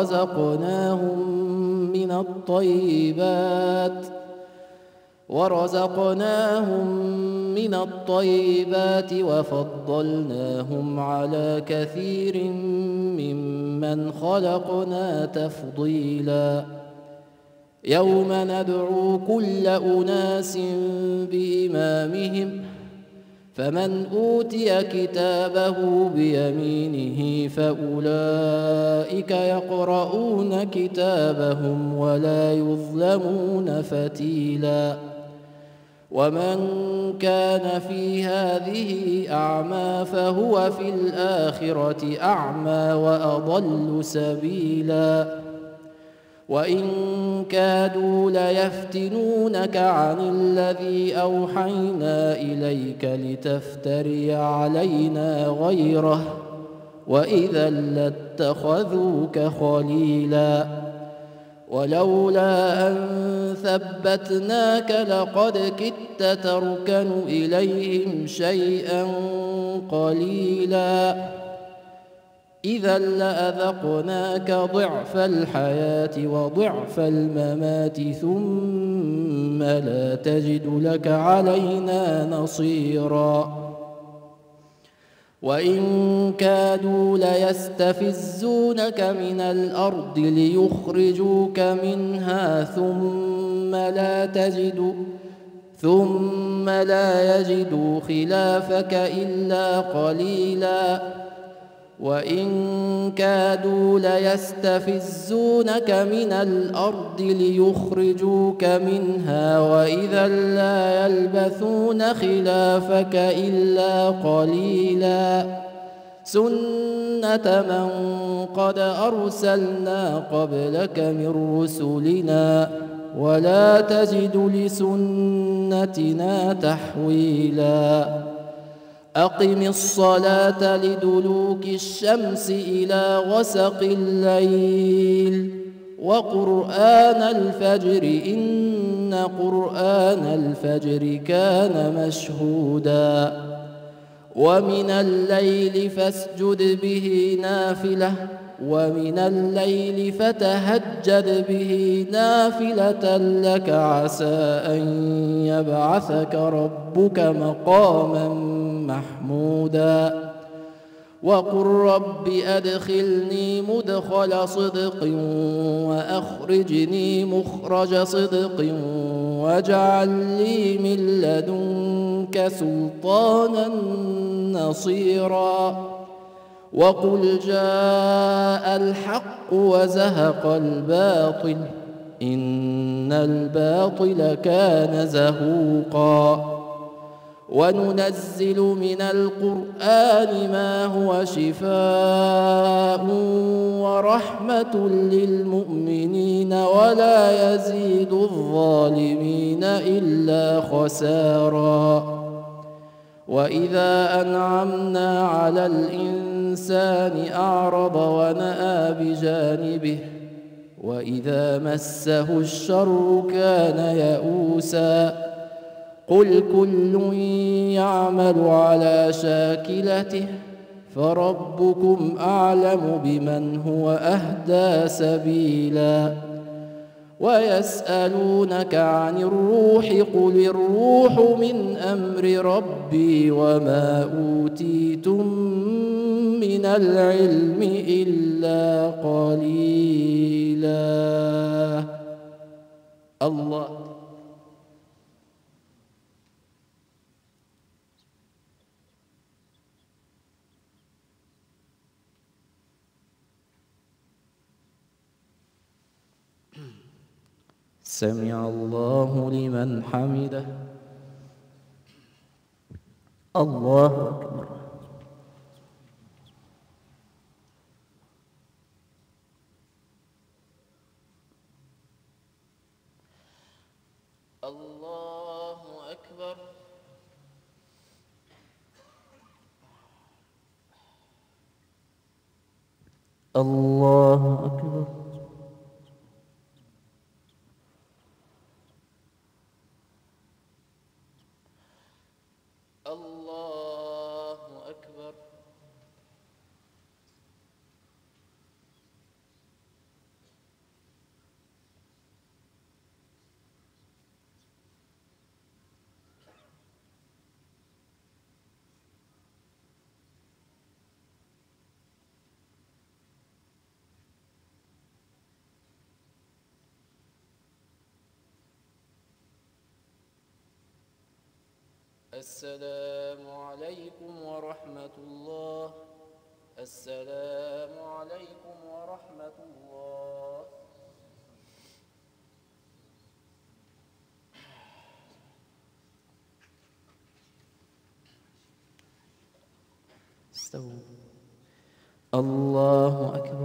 ورزقناهم من الطيبات وفضلناهم على كثير ممن خلقنا تفضيلا يوم ندعو كل أناس بإمامهم فمن أوتي كتابه بيمينه فأولئك يقرؤون كتابهم ولا يظلمون فتيلا ومن كان في هذه أعمى فهو في الآخرة أعمى وأضل سبيلا وإن كادوا ليفتنونك عن الذي أوحينا إليك لتفتري علينا غيره وإذا لاتخذوك خليلا ولولا أن ثبتناك لقد كدت تركن إليهم شيئا قليلا إذا لأذقناك ضعف الحياة وضعف الممات ثم لا تجد لك علينا نصيرا وإن كادوا ليستفزونك من الأرض ليخرجوك منها ثم لا يجدوا خلافك إلا قليلا وإن كادوا ليستفزونك من الأرض ليخرجوك منها وإذا لا يلبثون خلافك إلا قليلا سنة من قد أرسلنا قبلك من رسلنا ولا تجد لسنتنا تحويلا أقم الصلاة لدلوك الشمس إلى غسق الليل وقرآن الفجر إن قرآن الفجر كان مشهودا ومن الليل فاسجد به نافلة ومن الليل فتهجد به نافلة لك عسى أن يبعثك ربك مقاما محمودا وقل رب أدخلني مدخل صدق وأخرجني مخرج صدق واجعل لي من لدنك سلطانا نصيرا وقل جاء الحق وزهق الباطل إن الباطل كان زهوقا وننزل من القرآن ما هو شفاء ورحمة للمؤمنين ولا يزيد الظالمين إلا خسارا وإذا أنعمنا على الإنسان أعرض ونأى بجانبه وإذا مسه الشر كان يئوسا قل كل يعمل على شاكلته فربكم أعلم بمن هو أهدى سبيلا ويسألونك عن الروح قل الروح من أمر ربي وما أوتيتم من العلم إلا قليلا الله سمع الله لمن حمده الله أكبر الله أكبر الله أكبر الله أكبر السلام عليكم ورحمة الله السلام عليكم ورحمة الله استووا الله أكبر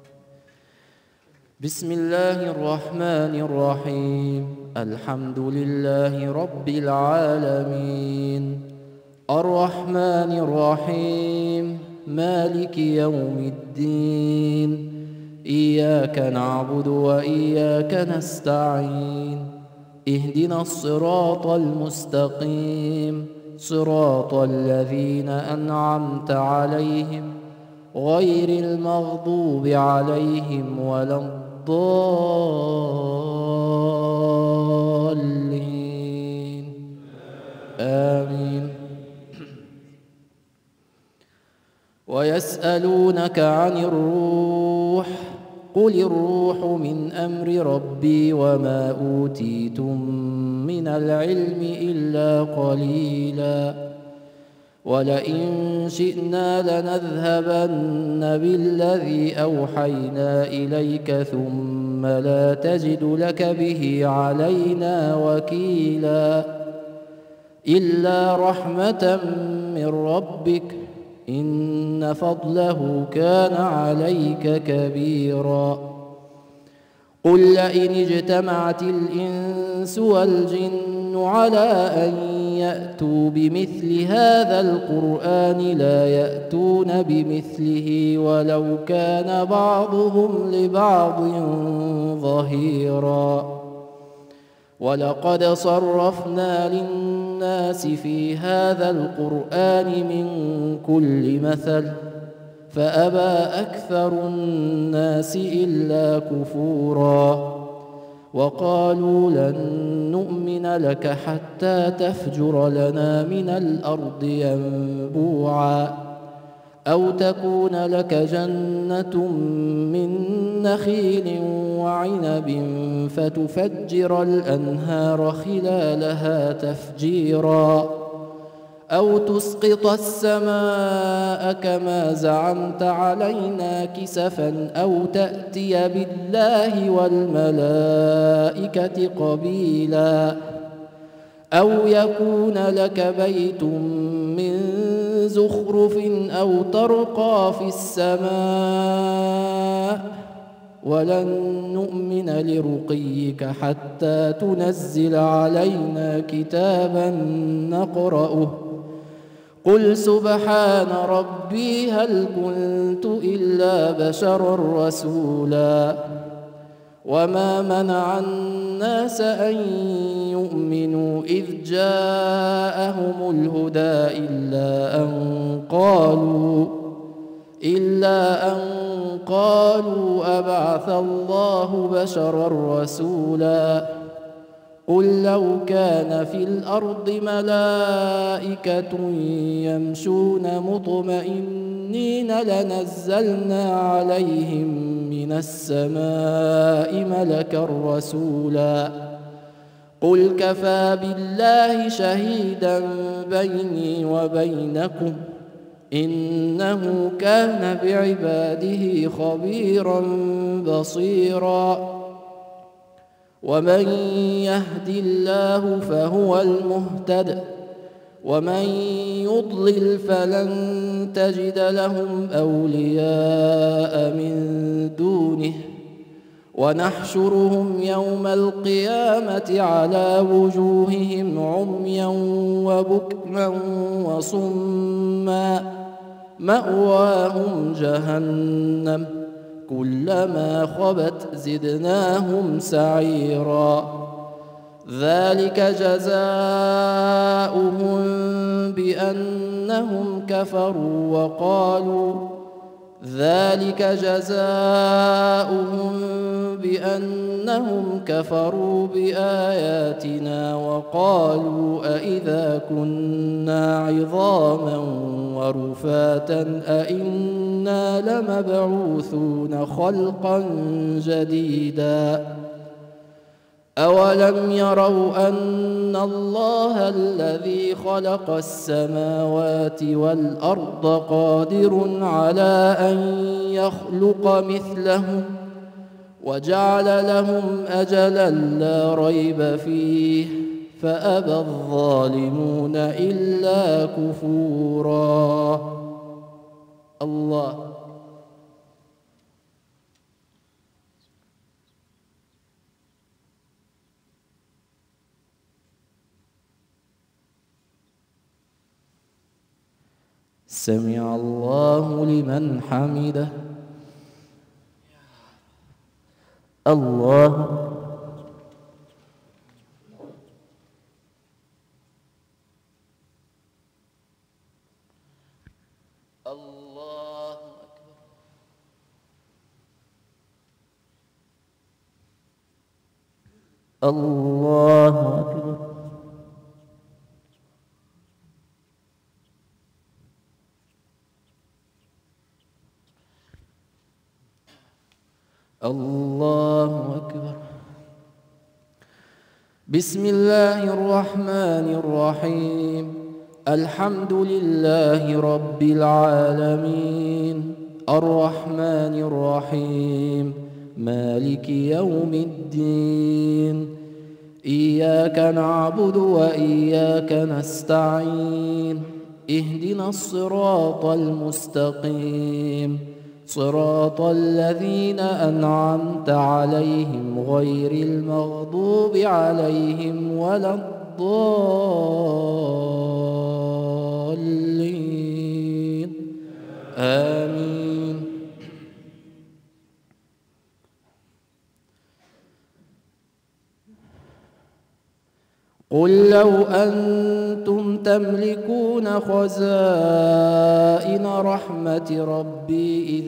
بسم الله الرحمن الرحيم الحمد لله رب العالمين الرحمن الرحيم مالك يوم الدين إياك نعبد وإياك نستعين اهدنا الصراط المستقيم صراط الذين أنعمت عليهم غير المغضوب عليهم ولا الضالين آمين. ويسألونك عن الروح قل الروح من أمر ربي وما أوتيتم من العلم إلا قليلا ولئن شئنا لنذهبن بالذي أوحينا إليك ثم لا تجد لك به علينا وكيلا إلا رحمة من ربك إن فضله كان عليك كبيرا. قل لئن اجتمعت الإنس والجن على أن يأتوا بمثل هذا القرآن لا يأتون بمثله ولو كان بعضهم لبعض ظهيرا. ولقد صرفنا للناس في هذا القرآن من كل مثل فأبى أكثر الناس إلا كفورا. وقالوا لن نؤمن لك حتى تفجر لنا من الأرض ينبوعا أو تكون لك جنة من نخيل وعنب فتفجر الأنهار خلالها تفجيرا أو تسقط السماء كما زعمت علينا كسفا أو تأتي بالله والملائكة قبيلا أو يكون لك بيت من زخرف أو ترقى في السماء ولن نؤمن لرقيك حتى تنزل علينا كتابا نقرأه قل سبحان ربي هل كنت إلا بشرا رسولا. وما منع الناس أن يؤمنوا إذ جاءهم الهدى إلا أن قالوا أبعث الله بشرا رسولا. قل لو كان في الأرض ملائكة يمشون مطمئنين لنزلنا عليهم من السماء ملكا رسولا. قل كفى بالله شهيدا بيني وبينكم إنه كان بعباده خبيرا بصيرا. ومن يهد الله فهو المهتد ومن يضلل فلن تجد لهم أولياء من دونه ونحشرهم يوم القيامة على وجوههم عميا وبكما وصما مأواهم جهنم كلما خبت زدناهم سعيرا. ذلك جزاؤهم بأنهم كفروا بآياتنا وقالوا أإذا كنا عظاما ورفاتا أإنا لمبعوثون خلقا جديدا. أولم يروا أن الله الذي خلق السماوات والأرض قادر على أن يخلق مثلهم وجعل لهم أجلا لا ريب فيه فأبى الظالمون إلا كفورا. الله سمع الله لمن حمده. الله الله أكبر. الله أكبر. الله أكبر. بسم الله الرحمن الرحيم. الحمد لله رب العالمين الرحمن الرحيم مالك يوم الدين. إياك نعبد وإياك نستعين. اهدنا الصراط المستقيم صراط الذين أنعمت عليهم غير المغضوب عليهم ولا الضالين آمين. قل لو أنتم تملكون خزائن رحمة ربي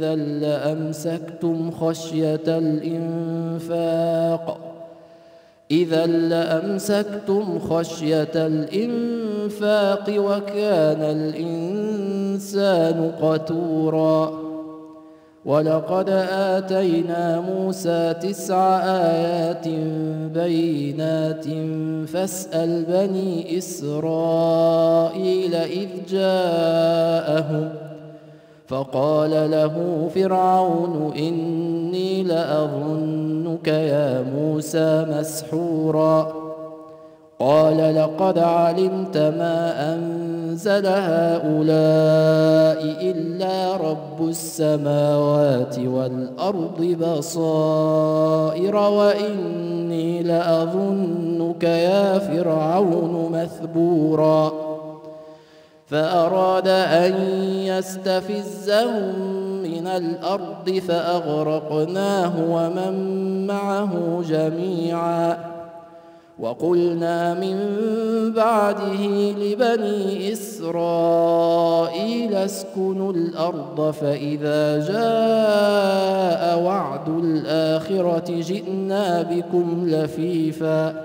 إذا لأمسكتم خشية الإنفاق وكان الإنسان قتورا. ولقد آتينا موسى 9 آيات بينات فاسأل بني إسرائيل إذ جاءهم فقال له فرعون إني لأظنك يا موسى مسحورا. قال لقد علمت ما أنزل هؤلاء إلا رب السماوات والأرض بصائر وإني لأظنك يا فرعون مثبورا. فأراد أن يستفزهم من الأرض فأغرقناه ومن معه جميعا. وقلنا من بعده لبني إسرائيل اسكنوا الأرض فإذا جاء وعد الآخرة جئنا بكم لفيفا.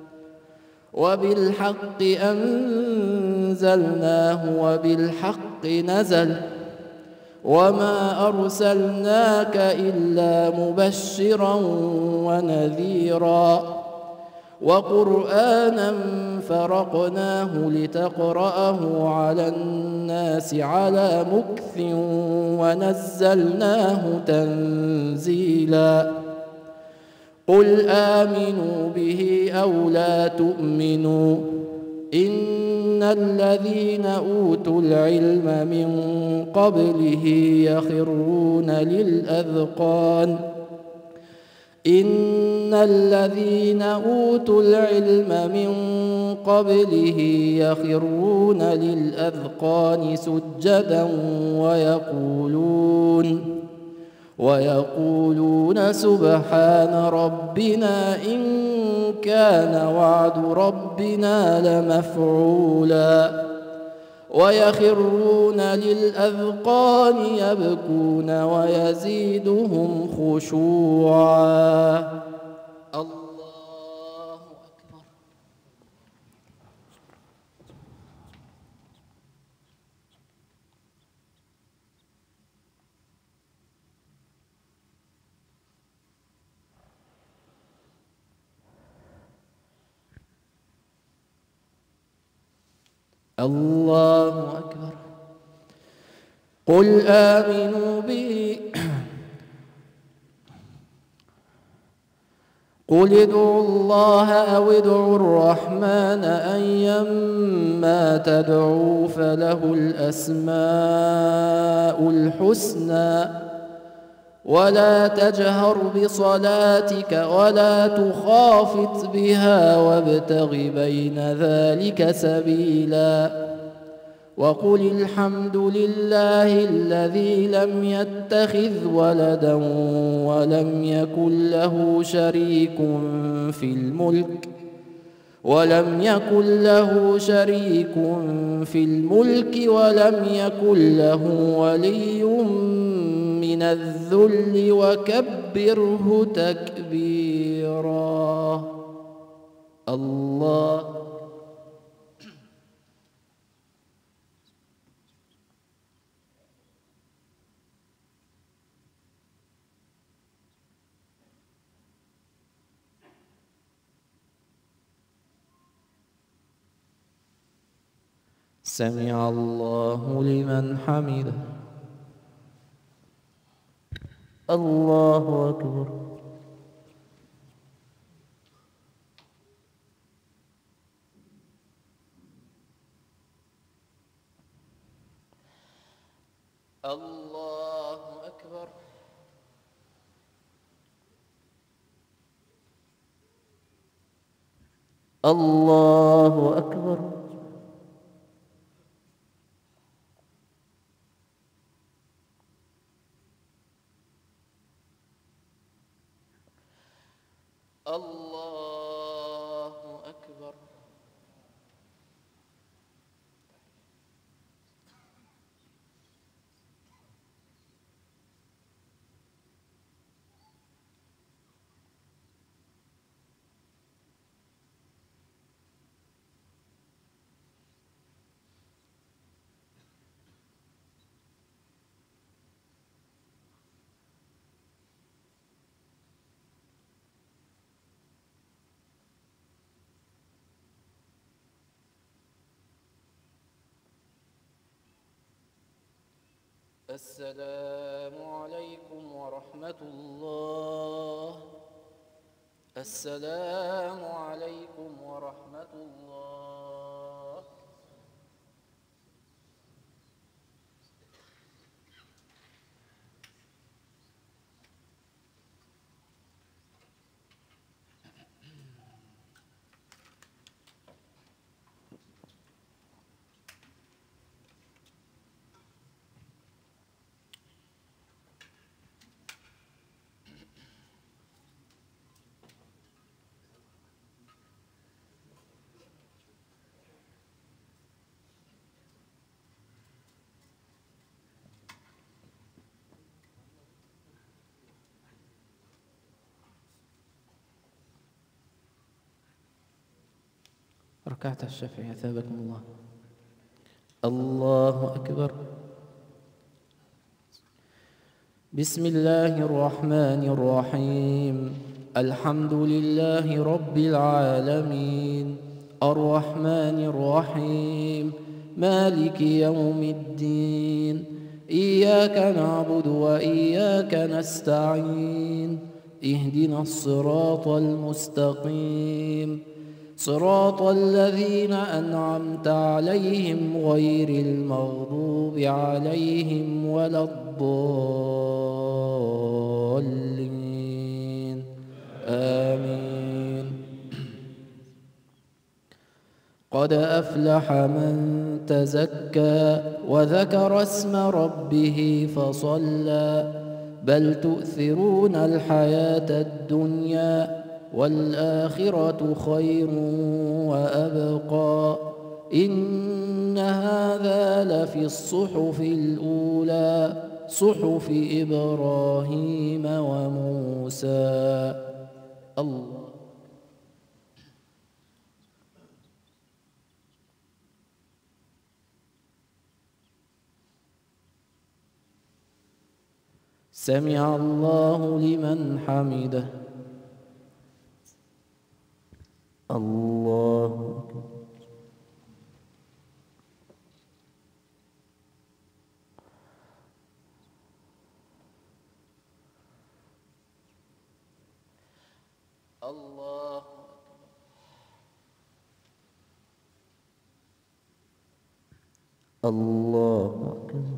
وبالحق أنزلناه وبالحق نزل وما أرسلناك إلا مبشرا ونذيرا. وقرآنا فرقناه لتقرأه على الناس على مكث ونزلناه تنزيلا. قل آمنوا به أو لا تؤمنوا إن الذين أوتوا العلم من قبله يخرون للأذقان سجدا ويقولون سبحان ربنا إن كان وعد ربنا لمفعولا. ويخرون للأذقان يبكون ويزيدهم خشوعا. الله أكبر. الله أكبر. قل آمنوا به قل ادعوا الله أو ادعوا الرحمن أيما تدعوا فله الأسماء الحسنى. ولا تجهر بصلاتك ولا تخافت بها وابتغ بين ذلك سبيلا. وقل الحمد لله الذي لم يتخذ ولدا ولم يكن له شريك في الملك ولم يكن له ولي من الذل وكبره تكبيرا. الله سمع الله لمن حمده. الله أكبر. الله أكبر. الله أكبر. الله أكبر. السلام عليكم ورحمة الله. السلام عليكم ورحمة الله. ركعت الشفع أثابكم الله. الله أكبر. بسم الله الرحمن الرحيم. الحمد لله رب العالمين الرحمن الرحيم مالك يوم الدين إياك نعبد وإياك نستعين اهدنا الصراط المستقيم صراط الذين أنعمت عليهم غير المغضوب عليهم ولا الضالين آمين. قد أفلح من تزكى وذكر اسم ربه فصلى بل تؤثرون الحياة الدنيا والآخرة خير وأبقى إن هذا لفي الصحف الأولى صحف إبراهيم وموسى. الله سمع الله لمن حمده. الله أكبر. الله الله أكبر.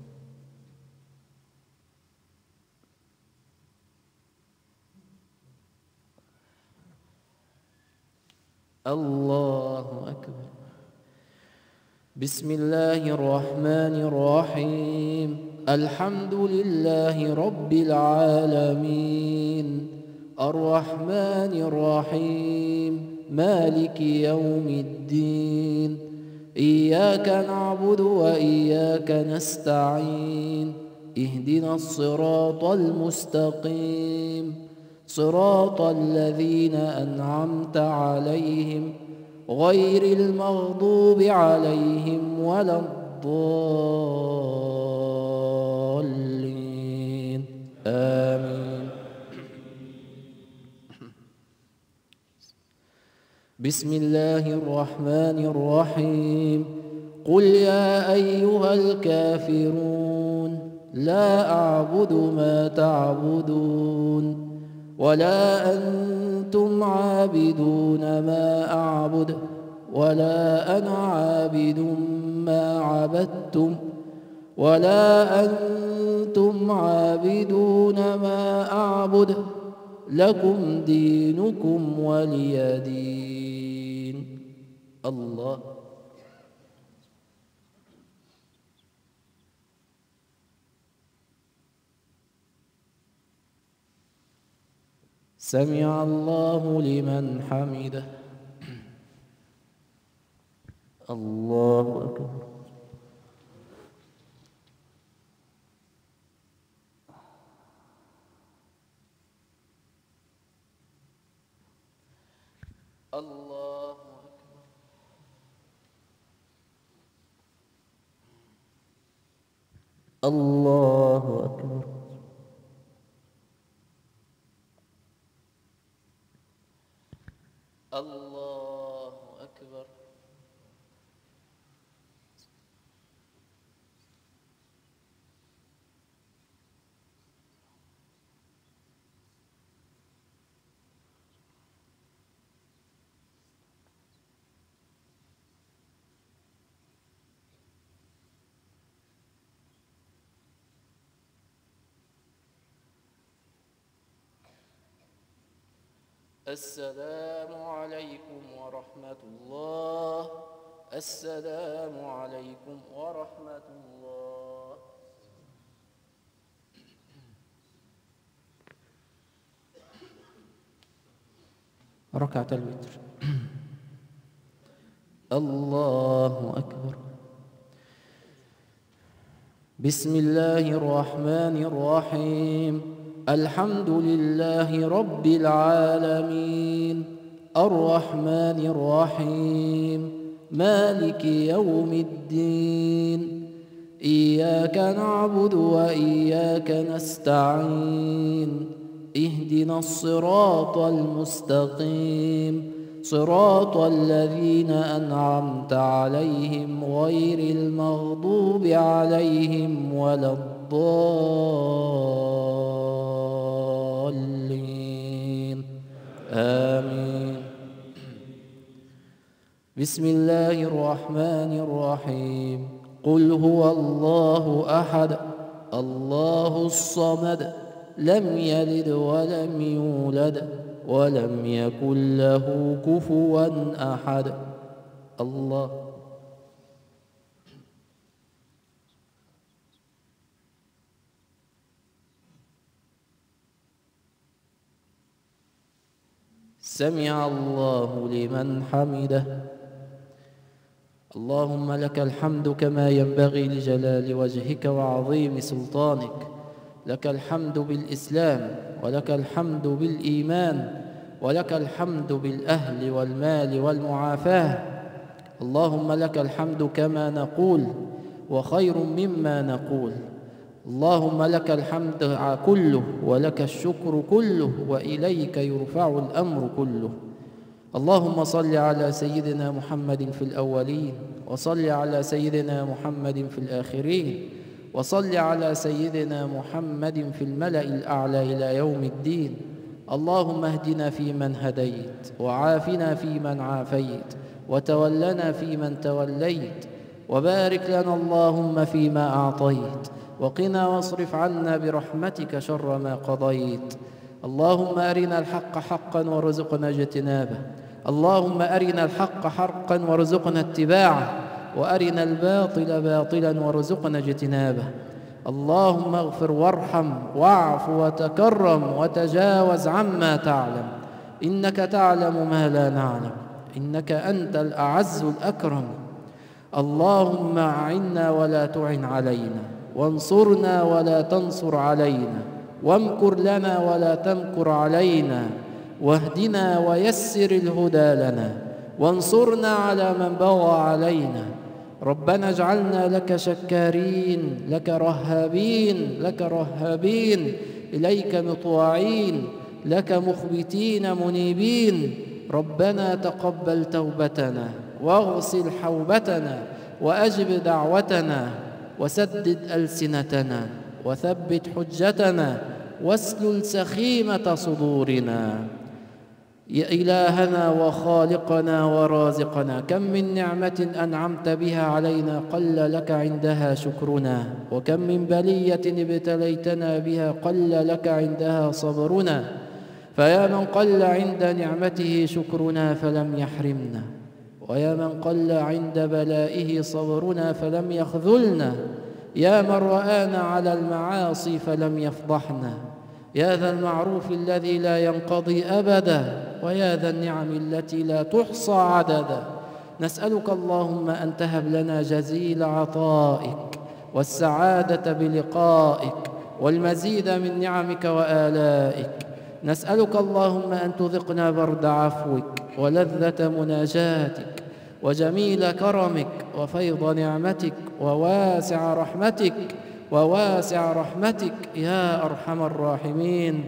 الله أكبر. بسم الله الرحمن الرحيم الحمد لله رب العالمين الرحمن الرحيم مالك يوم الدين إياك نعبد وإياك نستعين اهدنا الصراط المستقيم صراط الذين أنعمت عليهم غير المغضوب عليهم ولا الضالين آمين. بسم الله الرحمن الرحيم. قل يا أيها الكافرون لا أعبد ما تعبدون ولا أنتم عابدون ما أعبد ولا أنا عابد ما عبدتم ولا أنتم عابدون ما أعبد لكم دينكم ولي دين. الله. سمع الله لمن حمده. الله أكبر. الله أكبر. الله أكبر. الله أكبر. السلام عليكم ورحمة الله. السلام عليكم ورحمة الله. ركعة الوتر. الله أكبر. بسم الله الرحمن الرحيم. الحمد لله رب العالمين الرحمن الرحيم مالك يوم الدين إياك نعبد وإياك نستعين اهدنا الصراط المستقيم صراط الذين أنعمت عليهم غير المغضوب عليهم ولا الضالين آمين. بسم الله الرحمن الرحيم. قل هو الله أحد الله الصمد لم يلد ولم يولد ولم يكن له كفوا أحد. الله. سمع الله لمن حمده. اللهم لك الحمد كما ينبغي لجلال وجهك وعظيم سلطانك. لك الحمد بالإسلام ولك الحمد بالإيمان ولك الحمد بالأهل والمال والمعافاة. اللهم لك الحمد كما نقول وخير مما نقول. اللهم لك الحمد كله ولك الشكر كله وإليك يرفع الأمر كله. اللهم صل على سيدنا محمد في الأولين وصل على سيدنا محمد في الآخرين وصل على سيدنا محمد في الملأ الأعلى إلى يوم الدين. اللهم اهدنا فيمن هديت وعافنا فيمن عافيت وتولنا فيمن توليت وبارك لنا اللهم فيما أعطيت وقنا واصرف عنا برحمتك شر ما قضيت. اللهم أرنا الحق حقا وارزقنا اجتنابه. اللهم أرنا الحق حقا وارزقنا اتباعه وأرنا الباطل باطلا وارزقنا اجتنابه. اللهم اغفر وارحم واعف وتكرم وتجاوز عما تعلم إنك تعلم ما لا نعلم إنك أنت الأعز الأكرم. اللهم أعنا ولا تعن علينا وانصرنا ولا تنصر علينا وامكر لنا ولا تمكر علينا، واهدنا ويسر الهدى لنا، وانصرنا على من بغى علينا. ربنا اجعلنا لك شكارين، لك رهابين، إليك مطواعين، لك مخبتين منيبين. ربنا تقبل توبتنا، واغسل حوبتنا، وأجب دعوتنا، وسدد ألسنتنا، وثبت حجتنا، واسلل سخيمة صدورنا. يا إلهنا وخالقنا ورازقنا، كم من نعمة أنعمت بها علينا قل لك عندها شكرنا، وكم من بلية ابتليتنا بها قل لك عندها صبرنا. فيا من قل عند نعمته شكرنا فلم يحرمنا، ويا من قل عند بلائه صبرنا فلم يخذلنا. يا من رآنا على المعاصي فلم يفضحنا، يا ذا المعروف الذي لا ينقضي أبدا، ويا ذا النعم التي لا تحصى عددا. نسألك اللهم أن تهب لنا جزيل عطائك، والسعادة بلقائك، والمزيد من نعمك وآلائك. نسألك اللهم أن تذقنا برد عفوك، ولذة مناجاتك، وجميل كرمك، وفيض نعمتك، وواسع رحمتك يا أرحم الراحمين.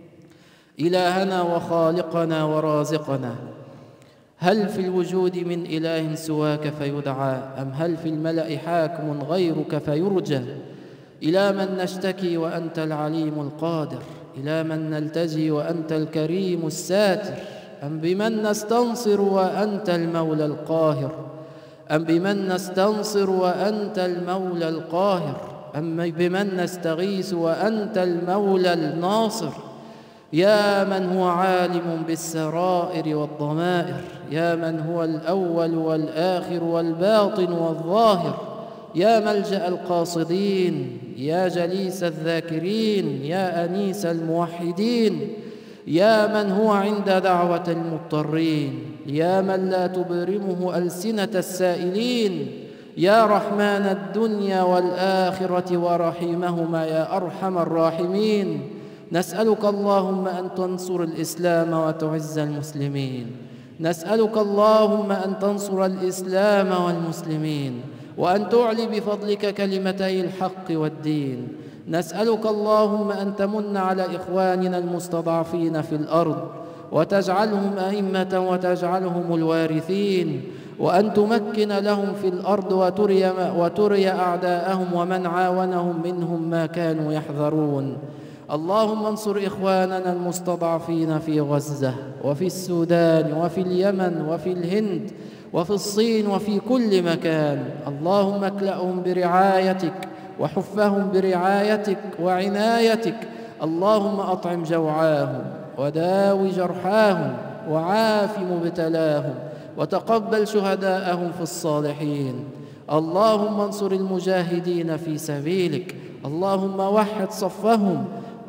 إلهنا وخالقنا ورازقنا، هل في الوجود من إله سواك فيدعى، أم هل في الملأ حاكم غيرك فيرجى؟ إلى من نشتكي وأنت العليم القادر، إلى من نلتجي وأنت الكريم الساتر، أم بمن نستنصر وأنت المولى القاهر، أم بمن نستنصر وأنت المولى القاهر، أم بمن نستغيث وأنت المولى الناصر. يا من هو عالم بالسرائر والضمائر، يا من هو الأول والآخر والباطن والظاهر، يا ملجأ القاصدين، يا جليس الذاكرين، يا أنيس الموحدين، يا من هو عند دعوة المضطرين، يا من لا تبرمه ألسنة السائلين، يا رحمن الدنيا والآخرة ورحيمهما يا أرحم الراحمين. نسألك اللهم أن تنصر الإسلام وتعز المسلمين، نسألك اللهم أن تنصر الإسلام والمسلمين، وأن تعلي بفضلك كلمتي الحق والدين. نسألك اللهم أن تمن على إخواننا المستضعفين في الأرض، وتجعلهم أئمة وتجعلهم الوارثين، وأن تمكن لهم في الأرض وتري أعداءهم ومن عاونهم منهم ما كانوا يحذرون. اللهم انصر إخواننا المستضعفين في غزة، وفي السودان، وفي اليمن، وفي الهند، وفي الصين، وفي كل مكان. اللهم اكلأهم برعايتك، وحفهم برعايتك وعنايتك. اللهم أطعم جوعاهم، وداوي جرحاهم، وعاف مبتلاهم، وتقبل شهداءهم في الصالحين. اللهم انصر المجاهدين في سبيلك، اللهم وحد صفهم،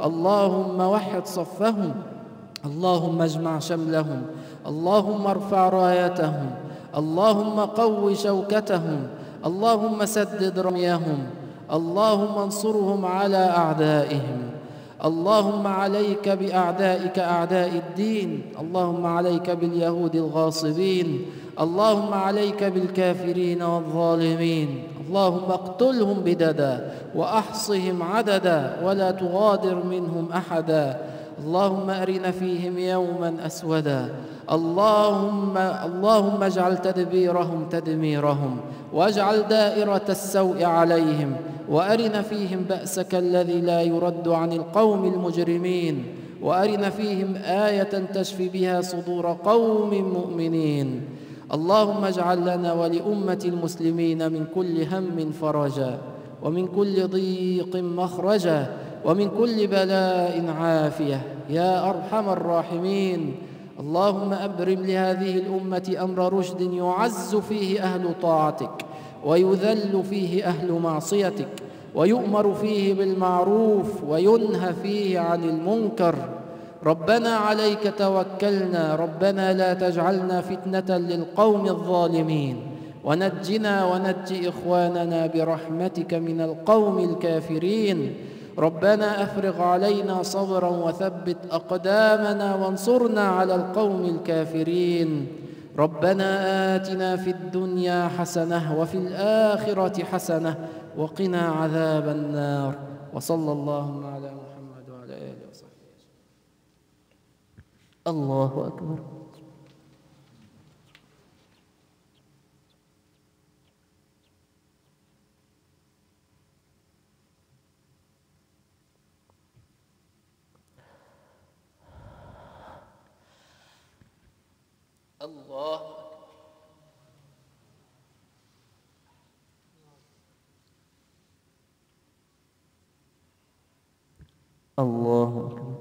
اللهم اجمع شملهم، اللهم ارفع رايتهم، اللهم قو شوكتهم، اللهم سدد رميهم، اللهم انصرهم على أعدائهم. اللهم عليك بأعدائك أعداء الدين، اللهم عليك باليهود الغاصبين، اللهم عليك بالكافرين والظالمين. اللهم اقتلهم بددا، وأحصهم عددا، ولا تغادر منهم أحدا. اللهم أرنا فيهم يوما أسودا. اللهم اجعل تدبيرهم تدميرهم، واجعل دائرة السوء عليهم، وأرنا فيهم بأسك الذي لا يرد عن القوم المجرمين، وأرنا فيهم آية تشفي بها صدور قوم مؤمنين. اللهم اجعل لنا ولأمة المسلمين من كل هم فرجا، ومن كل ضيق مخرجا، ومن كل بلاء عافية يا أرحم الراحمين. اللهم أبرم لهذه الأمة أمر رشد يعز فيه أهل طاعتك، ويذل فيه أهل معصيتك، ويؤمر فيه بالمعروف، وينهى فيه عن المنكر. ربنا عليك توكلنا، ربنا لا تجعلنا فتنة للقوم الظالمين، ونجنا ونج إخواننا برحمتك من القوم الكافرين. ربنا أفرغ علينا صبرا وثبت أقدامنا وانصرنا على القوم الكافرين. ربنا آتنا في الدنيا حسنة وفي الآخرة حسنة وقنا عذاب النار. وصلى الله على محمد وعلى آله وصحبه. الله أكبر. الله الله أكبر.